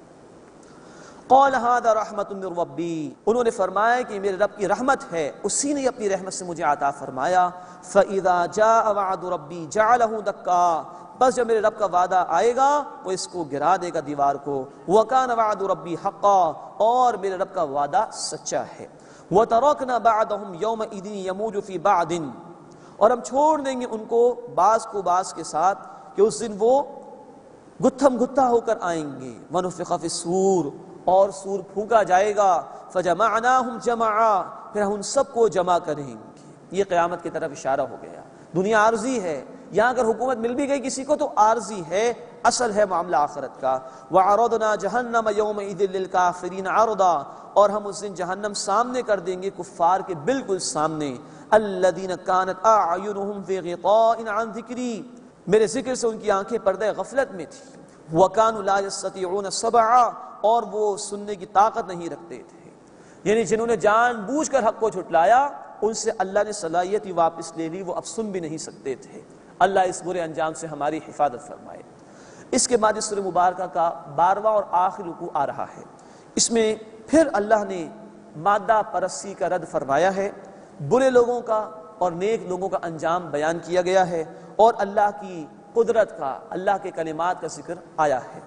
C: قال هذا رحمت من ربی، انہوں نے فرمایا کہ میرے رب کی رحمت ہے، اسی نے اپنی رحمت سے مجھے عطا فرمایا۔ فَإِذَا جَاءَ وَعْدُ رَبِّي جَعَلَهُ دَكَّا، بس جب میرے رب کا وعدہ آئے گا وہ اس کو گرا دے گا دیوار کو۔ وَكَانَ وَعْدُ رَبِّي حَقًّا، اور میرے رب کا وعدہ سچا ہے۔ وَتَرَكْنَا بَعْدَهُمْ يَوْمَئِذٍ يَمُوجُ فِي بَعْدٍ، اور ہم چھوڑ دیں گے ان کو بعض کو بعض کے ساتھ کہ اس دن وہ گتھم گتھا ہو کر آئیں گے۔ وَنُفِخَ فِي الصُّورِ، اور سور پھونکا جائے گا۔ فَجَمَعْنَاهُمْ جَمَعًا، پھر ہم ان سب کو جمع کریں گے۔ یہ قیامت کی طرف اشارہ ہو گیا۔ دنیا عارضی ہے، یہاں اگر حکومت مل بھی گئی کسی کو تو عارضی ہے، اصل ہے معاملہ آخرت کا۔ وَعَرَضْنَا جَهَنَّمَ يَوْمَئِذٍ لِّلْكَافِرِينَ عَرْضًا، اور ہم اس دن جہنم سامنے کر دیں گے کفار کے بالکل سامنے۔ الَّذِينَ كَانَتْ أَعْيُنُهُمْ فِي غِطَاءٍ عَنْ ذِكْرِي، میرے ذکر سے ان کی آنکھیں پردہ غفلت میں تھیں۔ وَكَانُوا لَا يَسْتَطِيعُونَ سَمْعًا، اور وہ سننے کی طاقت نہیں رکھتے تھے، یعنی جنہوں نے جان بوجھ کر حق کو جھٹلایا ان سے اللہ نے صلاحیت ہی واپس لے لی، وہ اب سن بھی نہیں سکتے تھے۔ اللہ اس برے انجام سے ہماری حفاظت فرمائے۔ اس کے بعد اس سورہ مبارکہ کا بارہواں اور آخری رکوع آ رہا ہے، اس میں پھر اللہ نے مادہ پرستی کا رد فرمایا ہے، برے لوگوں کا اور نیک لوگوں کا انجام بیان کیا گیا ہے، اور اللہ کی قدرت کا، اللہ کے کلمات کا ذکر آیا ہے۔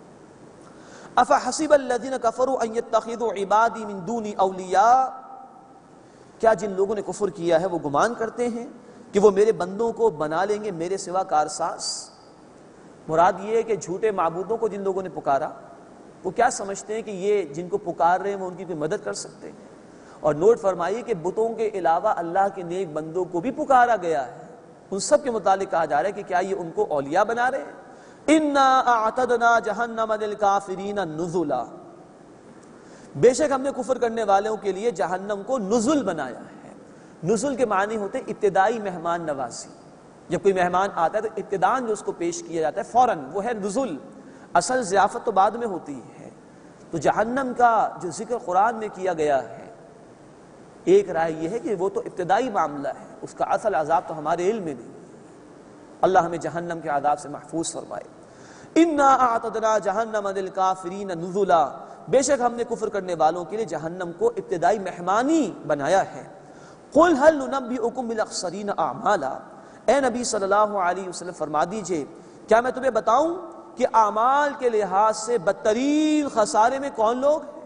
C: افحسب الذین کفروا ان یتخذوا عبادی من دونی اولیاء، کیا جن لوگوں نے کفر کیا ہے وہ گمان کرتے ہیں کہ وہ میرے بندوں کو بنا لیں گے میرے سوا کارساز؟ مراد یہ ہے کہ جھوٹے معبودوں کو جن لوگوں نے پکارا وہ کیا سمجھتے ہیں کہ یہ جن کو پکار رہے ہیں وہ ان کی کوئی مدد کر سکتے ہیں؟ اور نوٹ فرمائیے کہ بتوں کے علاوہ اللہ کے نیک بندوں کو بھی پکارا گیا ہے، ان سب کے متعلق کہا جا رہا ہے کہ کیا یہ ان کو اولیاء بنا رہے ہیں؟ انا اعتدنا جہنم للکافرین نزلا، بے شک ہم نے کفر کرنے والوں کے لیے جہنم کو نزل بنایا ہے۔ نزل کے معنی ہوتے ابتدائی مہمان نوازی، جب کوئی مہمان آتا ہے تو ابتداءً جو اس کو پیش کیا جاتا ہے فوراً وہ ہے نزل، اصل ضیافت تو بعد میں ہوتی ہے۔ تو جہنم کا جو ذکر قرآن میں کیا گیا ہے، ایک رائے یہ ہے کہ وہ تو ابتدائی معاملہ ہے، اس کا اصل عذاب تو ہمارے علم میں نہیں ہے۔ اللہ ہمیں جہنم کے عذاب سے محفوظ فرمائے۔ انا اعتدنا جہنم للکافرین نزلا، بے شک ہم نے کفر کرنے والوں کے لیے جہنم کو ابتدائی مہمانی بنایا ہے۔ قل هل ننبئکم بالاخسرین اعمالا، اے نبی صلی اللہ علیہ وسلم فرما دیجئے کیا میں تمہیں بتاؤں کہ اعمال کے لحاظ سے بدترین خسارے میں کون لوگ ہیں؟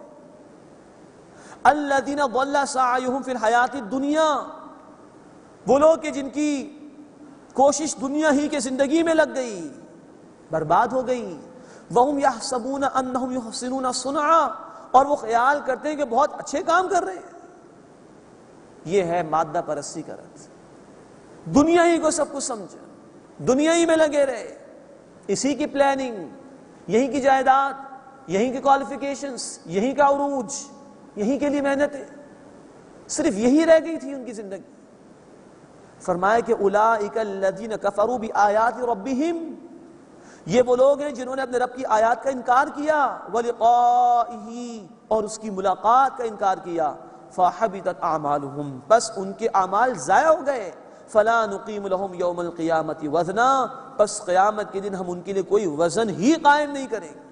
C: الذین ضل سعیہم فی الحیات الدنیا، وہ لوگ کہ جن کی کوشش دنیا ہی کے زندگی میں لگ گئی، برباد ہو گئی۔ وَهُمْ يَحْسَبُونَ أَنَّهُمْ يُحْسِنُونَ صُنْعًا، اور وہ خیال کرتے ہیں کہ بہت اچھے کام کر رہے ہیں۔ یہ ہے مادہ پرستی کا رد، دنیا ہی کو سب کچھ سمجھا، دنیا ہی میں لگے رہے، اسی کی پلاننگ، یہی کی جائیداد، یہی کی کوالیفیکیشنز، یہی کا عروج، یہی کے لیے محنتیں، صرف یہی رہ گئی تھی ان کی زندگی۔ فرمایا کہ اولئک الذین کفروا بآیات ربہم، یہ وہ لوگ ہیں جنہوں نے اپنے رب کی آیات کا انکار کیا، ولقائہ، اور اس کی ملاقات کا انکار کیا، فحبطت اعمالہم، بس ان کے اعمال ضائع ہو گئے، فلا نقیم لہم یوم القیامۃ وزنا، بس قیامت کے دن ہم ان کے لیے کوئی وزن ہی قائم نہیں کریں گے۔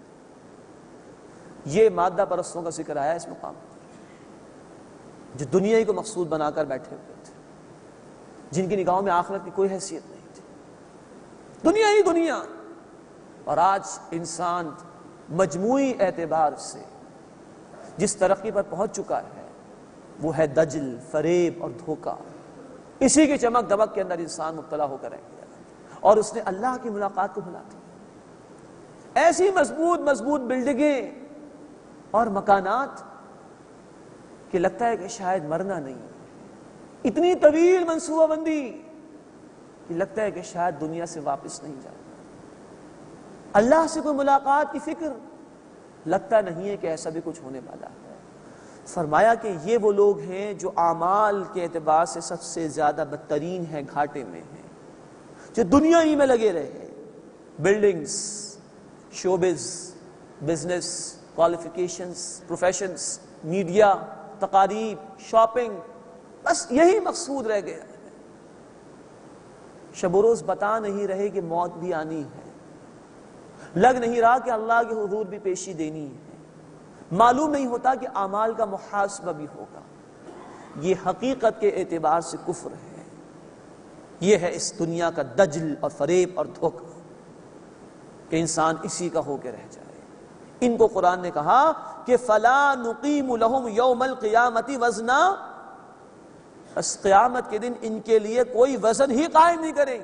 C: یہ مادہ پرستوں کا ذکر آیا اس مقام پر، جو دنیا ہی کو مقصود بنا کر بیٹھے ہوئے تھے، جن کی نگاہوں میں آخرت کی کوئی حیثیت نہیں تھی، دنیا ہی دنیا۔ اور آج انسان مجموعی اعتبار سے جس ترقی پر پہنچ چکا ہے وہ ہے دجل، فریب اور دھوکہ، اسی کی چمک دمک کے اندر انسان مبتلا ہو کر رہ گیا، اور اس نے اللہ کی ملاقات کو بھلا دیا۔ ایسی مضبوط مضبوط بلڈنگیں اور مکانات کہ لگتا ہے کہ شاید مرنا نہیں، اتنی طویل منصوبہ بندی کہ لگتا ہے کہ شاید دنیا سے واپس نہیں جانا، اللہ سے کوئی ملاقات کی فکر، لگتا نہیں ہے کہ ایسا بھی کچھ ہونے والا ہے۔ فرمایا کہ یہ وہ لوگ ہیں جو اعمال کے اعتبار سے سب سے زیادہ بدترین ہیں، گھاٹے میں ہیں، جو دنیا ہی میں لگے رہے، buildings, showbiz, business, qualifications, professions, media, تقاریب، شاپنگ، بس یہی مقصود رہ گیا ہے۔ شب و روز بتا نہیں رہے کہ موت بھی آنی ہے، لگ نہیں رہا کہ اللہ کے حضور بھی پیشی دینی ہے، معلوم نہیں ہوتا کہ اعمال کا محاسبہ بھی ہوگا۔ یہ حقیقت کے اعتبار سے کفر ہے، یہ ہے اس دنیا کا دجل اور فریب اور دھوکہ کہ انسان اسی کا ہو کے رہ جائے۔ ان کو قرآن نے کہا کہ فلا نقیم لہم یوم القیامت وزنا، اس قیامت کے دن ان کے لیے کوئی وزن ہی قائم نہیں کریں۔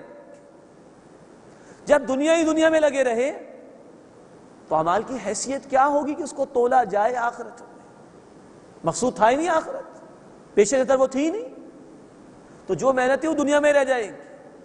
C: جب دنیا ہی دنیا میں لگے رہے تو اعمال کی حیثیت کیا ہوگی کہ اس کو تولا جائے آخرت میں؟ مقصود تھا ہی نہیں آخرت، پیش نظر وہ تھی نہیں، تو جو محنت ہے وہ دنیا میں رہ جائے گی۔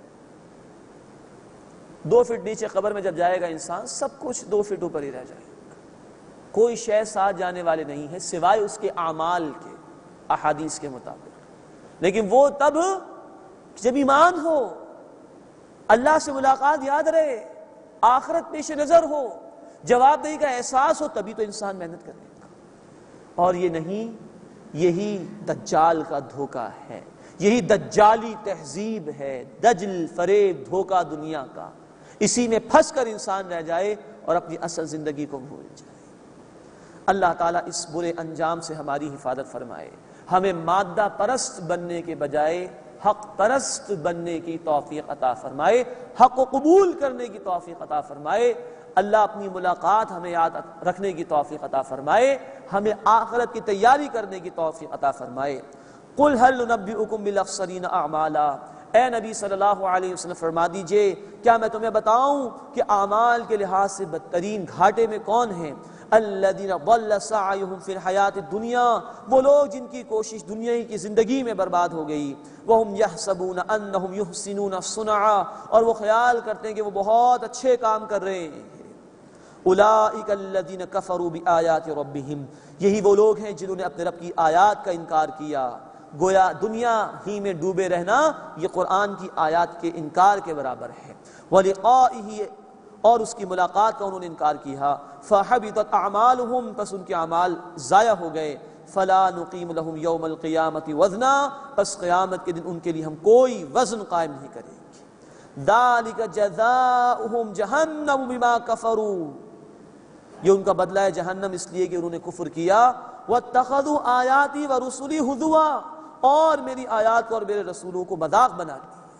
C: دو فٹ نیچے قبر میں جب جائے گا انسان، سب کچھ دو فٹ اوپر ہی رہ جائے گا، کوئی شے ساتھ جانے والے نہیں ہے سوائے اس کے اعمال کے، احادیث کے مطابق۔ لیکن وہ تب جب ایمان ہو، اللہ سے ملاقات یاد رہے، آخرت پیش نظر ہو، جواب دہی کا احساس ہو، تبھی تو انسان محنت کرے گا۔ اور یہ نہیں، یہی دجال کا دھوکہ ہے، یہی دجالی تہذیب ہے، دجل، فریب، دھوکہ دنیا کا، اسی میں پھنس کر انسان رہ جائے اور اپنی اصل زندگی کو بھول جائے۔ اللہ تعالیٰ اس برے انجام سے ہماری حفاظت فرمائے، ہمیں مادہ پرست بننے کے بجائے حق پرست بننے کی توفیق عطا فرمائے، حق کو قبول کرنے کی توفیق عطا فرمائے۔ اللہ اپنی ملاقات ہمیں یاد رکھنے کی توفیق عطا فرمائے، ہمیں آخرت کی تیاری کرنے کی توفیق عطا فرمائے۔ قُلْ هَلْ نُنَبِّئُكُم بِالْأَخْسَرِينَ أَعْمَالًا، اے نبی صلی اللہ علیہ وسلم فرما دیجئے کیا میں تمہیں بتاؤں کہ اعمال کے لحاظ سے بدترین گھاٹے میں کون ہیں؟ الذین ضل سعیہم فی الحیات الدنیا، وہ لوگ جن کی کوشش دنیا کی زندگی میں برباد ہو گئی، وہم یحسبون انہم یحسنون صنعا، اور وہ خیال کرتے ہیں کہ وہ بہت اچھے کام کر رہے ہیں۔ اولئک الذین کفروا بآیات ربہم، یہی وہ لوگ ہیں جنہوں نے اپنے رب کی آیات کا انکار کیا۔ گویا دنیا ہی میں ڈوبے رہنا یہ قرآن کی آیات کے انکار کے برابر ہے۔ وَلِقَائِهِ، اور اس کی ملاقات کا انہوں نے انکار کیا۔ فَحَبِطَتْ أَعْمَالُهُمْ، پس ان کے اعمال ضائع ہو گئے۔ فَلَا نُقِيمُ لَهُمْ يَوْمَ الْقِيَامَةِ وَزْنًا، پس قیامت کے دن ان کے لیے ہم کوئی وزن قائم نہیں کریں گے۔ ذَلِكَ جَزَاؤُهُمْ جَهَنَّمُ بِمَا كَفَرُوا، یہ ان کا بدلہ ہے جہنم اس لیے کہ انہوں نے کفر کیا۔ وَاتَّخَذُوا آیَاتِي وَرُسُلِي هُزُوًا، اور میری آیات کو اور میرے رسولوں کو مذاق بنا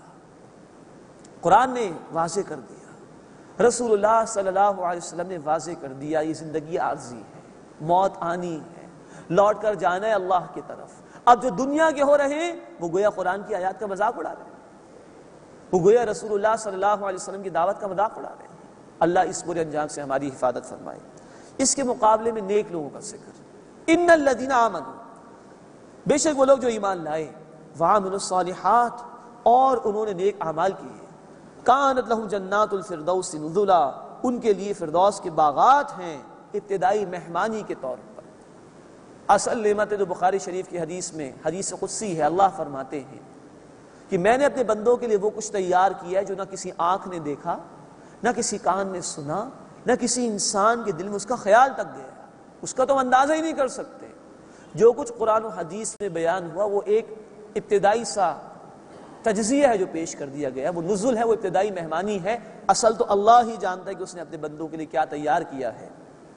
C: دیا۔ قرآن نے واضح کر دیا، رسول اللہ صلی اللہ علیہ وسلم نے واضح کر دیا، یہ زندگی عارضی ہے، موت آنی ہے، لوٹ کر جانا ہے اللہ کی طرف۔ اب جو دنیا کے ہو رہے ہیں وہ گویا قرآن کی آیات کا مذاق اڑا رہے ہیں، وہ گویا رسول اللہ صلی اللہ علیہ وسلم کی دعوت کا مذاق اڑا رہے ہیں۔ اللہ اس برے انجام سے ہماری حفاظت فرمائے۔ اس کے مقابلے میں نیک لوگوں کا ذکر، ان الذین آمنوا، بے شک وہ لوگ جو ایمان لائے، وعملوا الصالحات، اور انہوں نے نیک اعمال کیے، کانت لہم جنات الفردوس نزلا، ان کے لیے فردوس کے باغات ہیں ابتدائی مہمانی کے طور پر۔ اصل نعمت جو بخاری شریف کی حدیث میں حدیث قدسی ہے، اللہ فرماتے ہیں کہ میں نے اپنے بندوں کے لیے وہ کچھ تیار کیا ہے جو نہ کسی آنکھ نے دیکھا، نہ کسی کان نے سنا، نہ کسی انسان کے دل میں اس کا خیال تک گیا، اس کا تو ہم اندازہ ہی نہیں کر سکتے۔ جو کچھ قرآن و حدیث میں بیان ہوا وہ ایک ابتدائی سا تجزیہ ہے جو پیش کر دیا گیا، وہ نزل ہے، وہ ابتدائی مہمانی ہے، اصل تو اللہ ہی جانتا ہے کہ اس نے اپنے بندوں کے لیے کیا تیار کیا ہے۔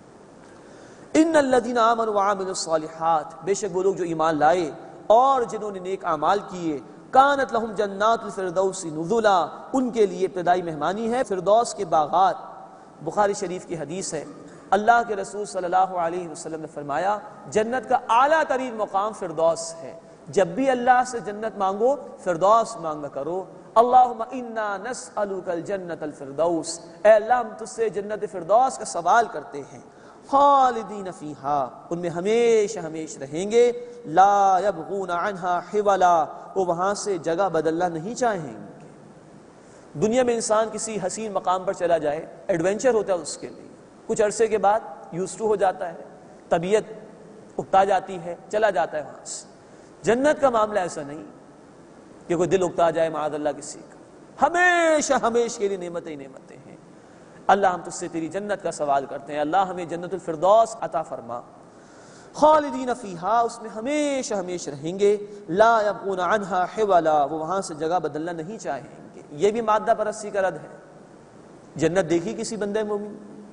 C: ان الذین آمنوا وعملوا الصالحات، بے شک وہ لوگ جو ایمان لائے اور جنہوں نے نیک اعمال کیے، کانت لہم جنات الفردوس نزلا، ان کے لیے ابتدائی مہمانی ہے فردوس کے باغات۔ بخاری شریف کی حدیث ہے، اللہ کے رسول صلی اللہ علیہ وسلم نے فرمایا جنت کا اعلیٰ ترین مقام فردوس ہے، جب بھی اللہ سے جنت مانگو فردوس مانگا کرو۔ اللہم انا نسألک الجنت الفردوس، اے اللہ ہم تجھ سے جنت فردوس کا سوال کرتے ہیں۔ خالدین فیہا، ان میں ہمیشہ ہمیشہ رہیں گے، لا یبغون عنہا حولا، وہ وہاں سے جگہ بدلنا نہیں چاہیں گے۔ دنیا میں انسان کسی حسین مقام پر چلا جائے، ایڈونچر ہوتا ہے اس کے لیے، کچھ عرصے کے بعد یوزٹو ہو جاتا ہے، طبیعت اکتا جاتی ہے، چلا جاتا ہے وہاں سے۔ جنت کا معاملہ ایسا نہیں کہ کوئی دل اکتا جائے معاذ اللہ کسی کا، ہمیشہ ہمیشہ کے لیے نعمتیں ہی نعمتیں ہیں۔ اللہ ہم تجھ سے تیری جنت کا سوال کرتے ہیں، اللہ ہمیں جنت الفردوس عطا فرما۔ خالدین فیہا، اس میں ہمیشہ ہمیشہ رہیں گے، لا یبغون عنہا حولا، وہ وہاں سے جگہ بدلنا نہیں چاہیں گے۔ یہ بھی مادہ پرستی کا رد ہے۔ جنت دیکھی کسی بندے مومن،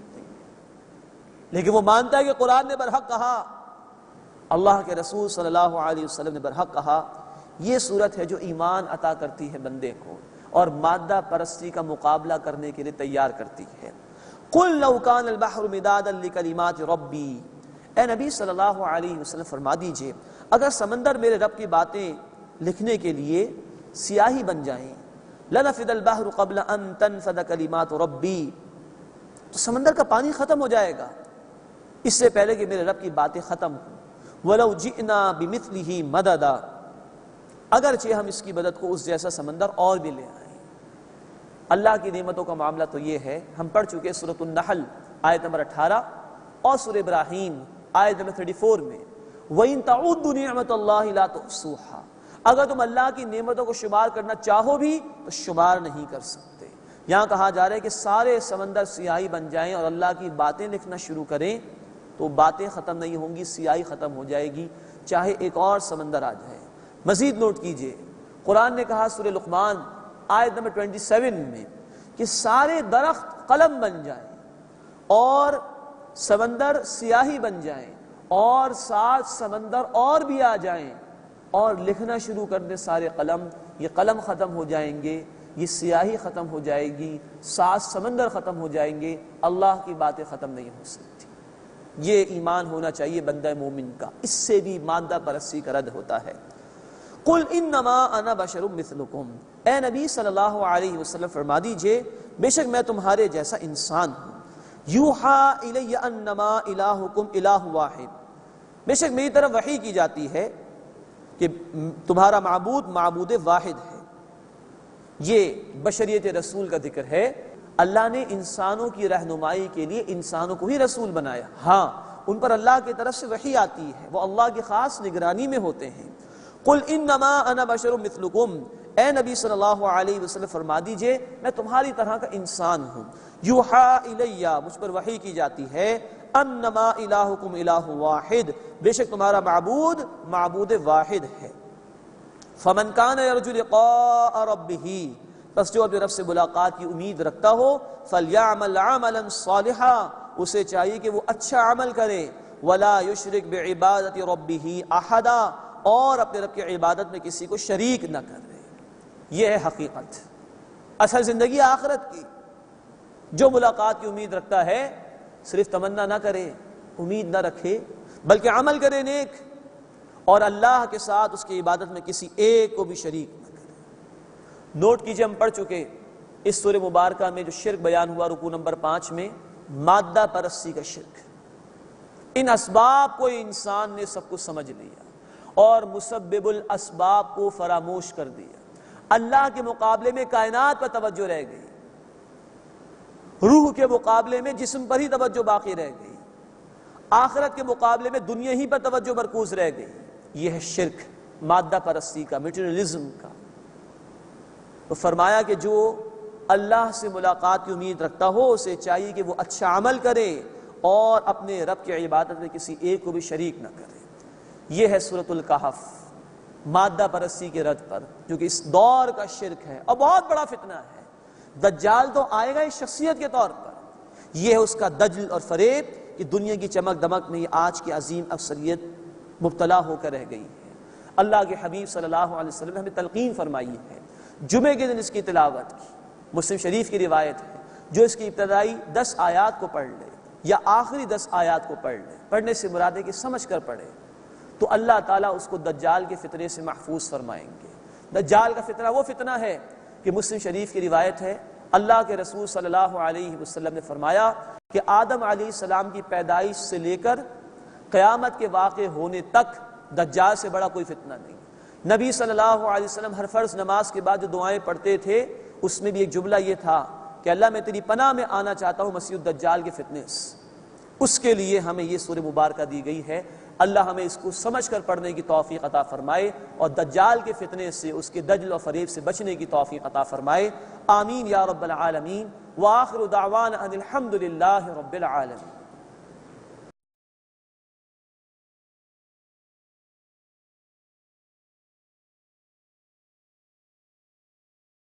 C: لیکن وہ مانتا ہے کہ قرآن نے برحق کہا، اللہ کے رسول صلی اللہ علیہ وسلم نے برحق کہا۔ یہ صورت ہے جو ایمان عطا کرتی ہے بندے کو اور مادہ پرستی کا مقابلہ کرنے کے لیے تیار کرتی ہے۔ قُلْ لَوْ كَانَ الْبَحْرُ مِدَادًا لِكَلِمَاتِ رَبِّي، اے نبی صلی اللہ علیہ وسلم فرما دیجئے اگر سمندر میرے رب کی باتیں لکھنے کے لیے سیاہی بن جائیں، لَنَفِدَ الْبَحْرُ قَبْلَ أَن تَنْفَدَ كَلِمَاتُ رَبِّي، تو سمندر کا پانی ختم ہو جائے گا اس سے پہلے کہ میرے رب کی باتیں ختم ہوں۔ وَلَوْ جِئْنَا بِمِثْلِهِ مَدَدًا، اگرچہ ہم اس کی مدد کو اس جیسا سمندر اور بھی لے آئیں۔ اللہ کی نعمتوں کا معاملہ تو یہ ہے، ہم پڑھ چکے سورۃ النحل آیت نمبر اٹھارہ اور سورہ ابراہیم آیت نمبر چوتیس میں، وَإِن تَعُدُّوا نِعْمَةَ اللَّهِ لَا تُحْصُوهَا، اگر تم اللہ کی نعمتوں کو شمار کرنا چاہو بھی تو شمار نہیں کر سکتے۔ یہاں کہا جا رہا ہے کہ سارے سمندر سیاہی بن جائیں اور اللہ کی باتیں لکھنا شروع کریں تو باتیں ختم نہیں ہوں گی، سیاہی ختم ہو جائے گی، چاہے ایک اور سمندر آ جائے۔ مزید نوٹ کیجئے، قرآن نے کہا سورہ لقمان آیت نمبر سبائیس میں کہ سارے درخت قلم بن جائیں اور سمندر سیاہی بن جائیں اور سات سمندر اور بھی آ جائیں اور لکھنا شروع کر دیں سارے قلم، یہ قلم ختم ہو جائیں گے، یہ سیاہی ختم ہو جائے گی، سات سمندر ختم ہو جائیں گے، اللہ کی باتیں ختم نہیں ہو سکتی۔ یہ ایمان ہونا چاہیے بندہ مومن کا، اس سے بھی مادہ پرستی کا رد ہوتا ہے۔ قل انما انا بشر مثلکم، اے نبی صلی اللہ علیہ وسلم فرما دیجئے بے شک میں تمہارے جیسا انسان ہوں۔ یوحا الی انما الہکم الہ واحد، بے شک میری طرف وحی کی جاتی ہے کہ تمہارا معبود معبود واحد ہے۔ یہ بشریت رسول کا ذکر ہے۔ اللہ نے انسانوں کی رہنمائی کے لیے انسانوں کو ہی رسول بنایا، ہاں ان پر اللہ کی طرف سے وحی آتی ہے، وہ اللہ کی خاص نگرانی میں ہوتے ہیں۔ قل انما انا بشر مثلکم، اے نبی صلی اللہ علیہ وسلم فرما دیجئے میں تمہاری طرح کا انسان ہوں۔ یوحا الیہ، مجھ پر وحی کی جاتی ہے، انما الہکم الہ واحد، بے شک تمہارا معبود معبود واحد ہے۔ فمن کان یرجو لقاء ربہ، بس جو اپنے رب سے ملاقات کی امید رکھتا ہو، فلیعمل عملا صالحا، اسے چاہیے کہ وہ اچھا عمل کرے، ولا یشرک بعبادت ربہ احدا، اور اپنے رب کی عبادت میں کسی کو شریک نہ کرے۔ یہ ہے حقیقت، اصل زندگی آخرت کی۔ جو ملاقات کی امید رکھتا ہے صرف تمنا نہ کرے، امید نہ رکھے، بلکہ عمل کرے نیک، اور اللہ کے ساتھ اس کی عبادت میں کسی ایک کو بھی شریک نہ کرے۔ نوٹ کیجئے، ہم پڑھ چکے اس سورہ مبارکہ میں جو شرک بیان ہوا رکوع نمبر پانچ میں، مادہ پرستی کا شرک۔ ان اسباب کو انسان نے سب کچھ سمجھ لیا اور مسبب الاسباب کو فراموش کر دیا۔ اللہ کے مقابلے میں کائنات پر توجہ رہ گئی، روح کے مقابلے میں جسم پر ہی توجہ باقی رہ گئی، آخرت کے مقابلے میں دنیا ہی پر توجہ مرکوز رہ گئی۔ یہ ہے شرک، مادہ پرستی کا، میٹیریلزم کا۔ تو فرمایا کہ جو اللہ سے ملاقات کی امید رکھتا ہو اسے چاہیے کہ وہ اچھا عمل کرے اور اپنے رب کی عبادت میں کسی ایک کو بھی شریک نہ کرے۔ یہ ہے سورۃ الکہف، مادہ پرستی کے رد پر، جو کہ اس دور کا شرک ہے اور بہت بڑا فتنہ ہے۔ دجال تو آئے گا اس شخصیت کے طور پر، یہ ہے اس کا دجل اور فریب کہ دنیا کی چمک دمک میں آج کی عظیم اکثریت مبتلا ہو کر رہ گئی ہے۔ اللہ کے حبیب صلی اللہ علیہ وسلم نے ہمیں تلقین فرمائی ہے، جمعے کے دن اس کی تلاوت کی۔ مسلم شریف کی روایت ہے، جو اس کی ابتدائی دس آیات کو پڑھ لے یا آخری دس آیات کو پڑھ لے، پڑھنے سے مراد ہے کہ سمجھ کر پڑھے، تو اللہ تعالیٰ اس کو دجال کے فتنے سے محفوظ فرمائیں گے۔ دجال کا فتنہ وہ فتنہ ہے کہ مسلم شریف کی روایت ہے، اللہ کے رسول صلی اللہ علیہ وسلم نے فرمایا کہ آدم علیہ السلام کی پیدائش سے لے کر قیامت کے واقع ہونے تک دجال سے بڑا کوئی فتنہ نہیں۔ نبی صلی اللہ علیہ وسلم ہر فرض نماز کے بعد جو دعائیں پڑھتے تھے اس میں بھی ایک جملہ یہ تھا کہ اللہ میں تیری پناہ میں آنا چاہتا ہوں مسیح الدجال کے فتنے سے۔ اس کے لیے ہمیں یہ سورہ مبارکہ دی گئی ہے۔ اللہ ہمیں اس کو سمجھ کر پڑھنے کی توفیق عطا فرمائے اور دجال کے فتنے سے، اس کے دجل و فریب سے بچنے کی توفیق عطا فرمائے۔ آمین یا رب العالمین۔ وآخر دعوانا ان الحمد للہ رب العالمین۔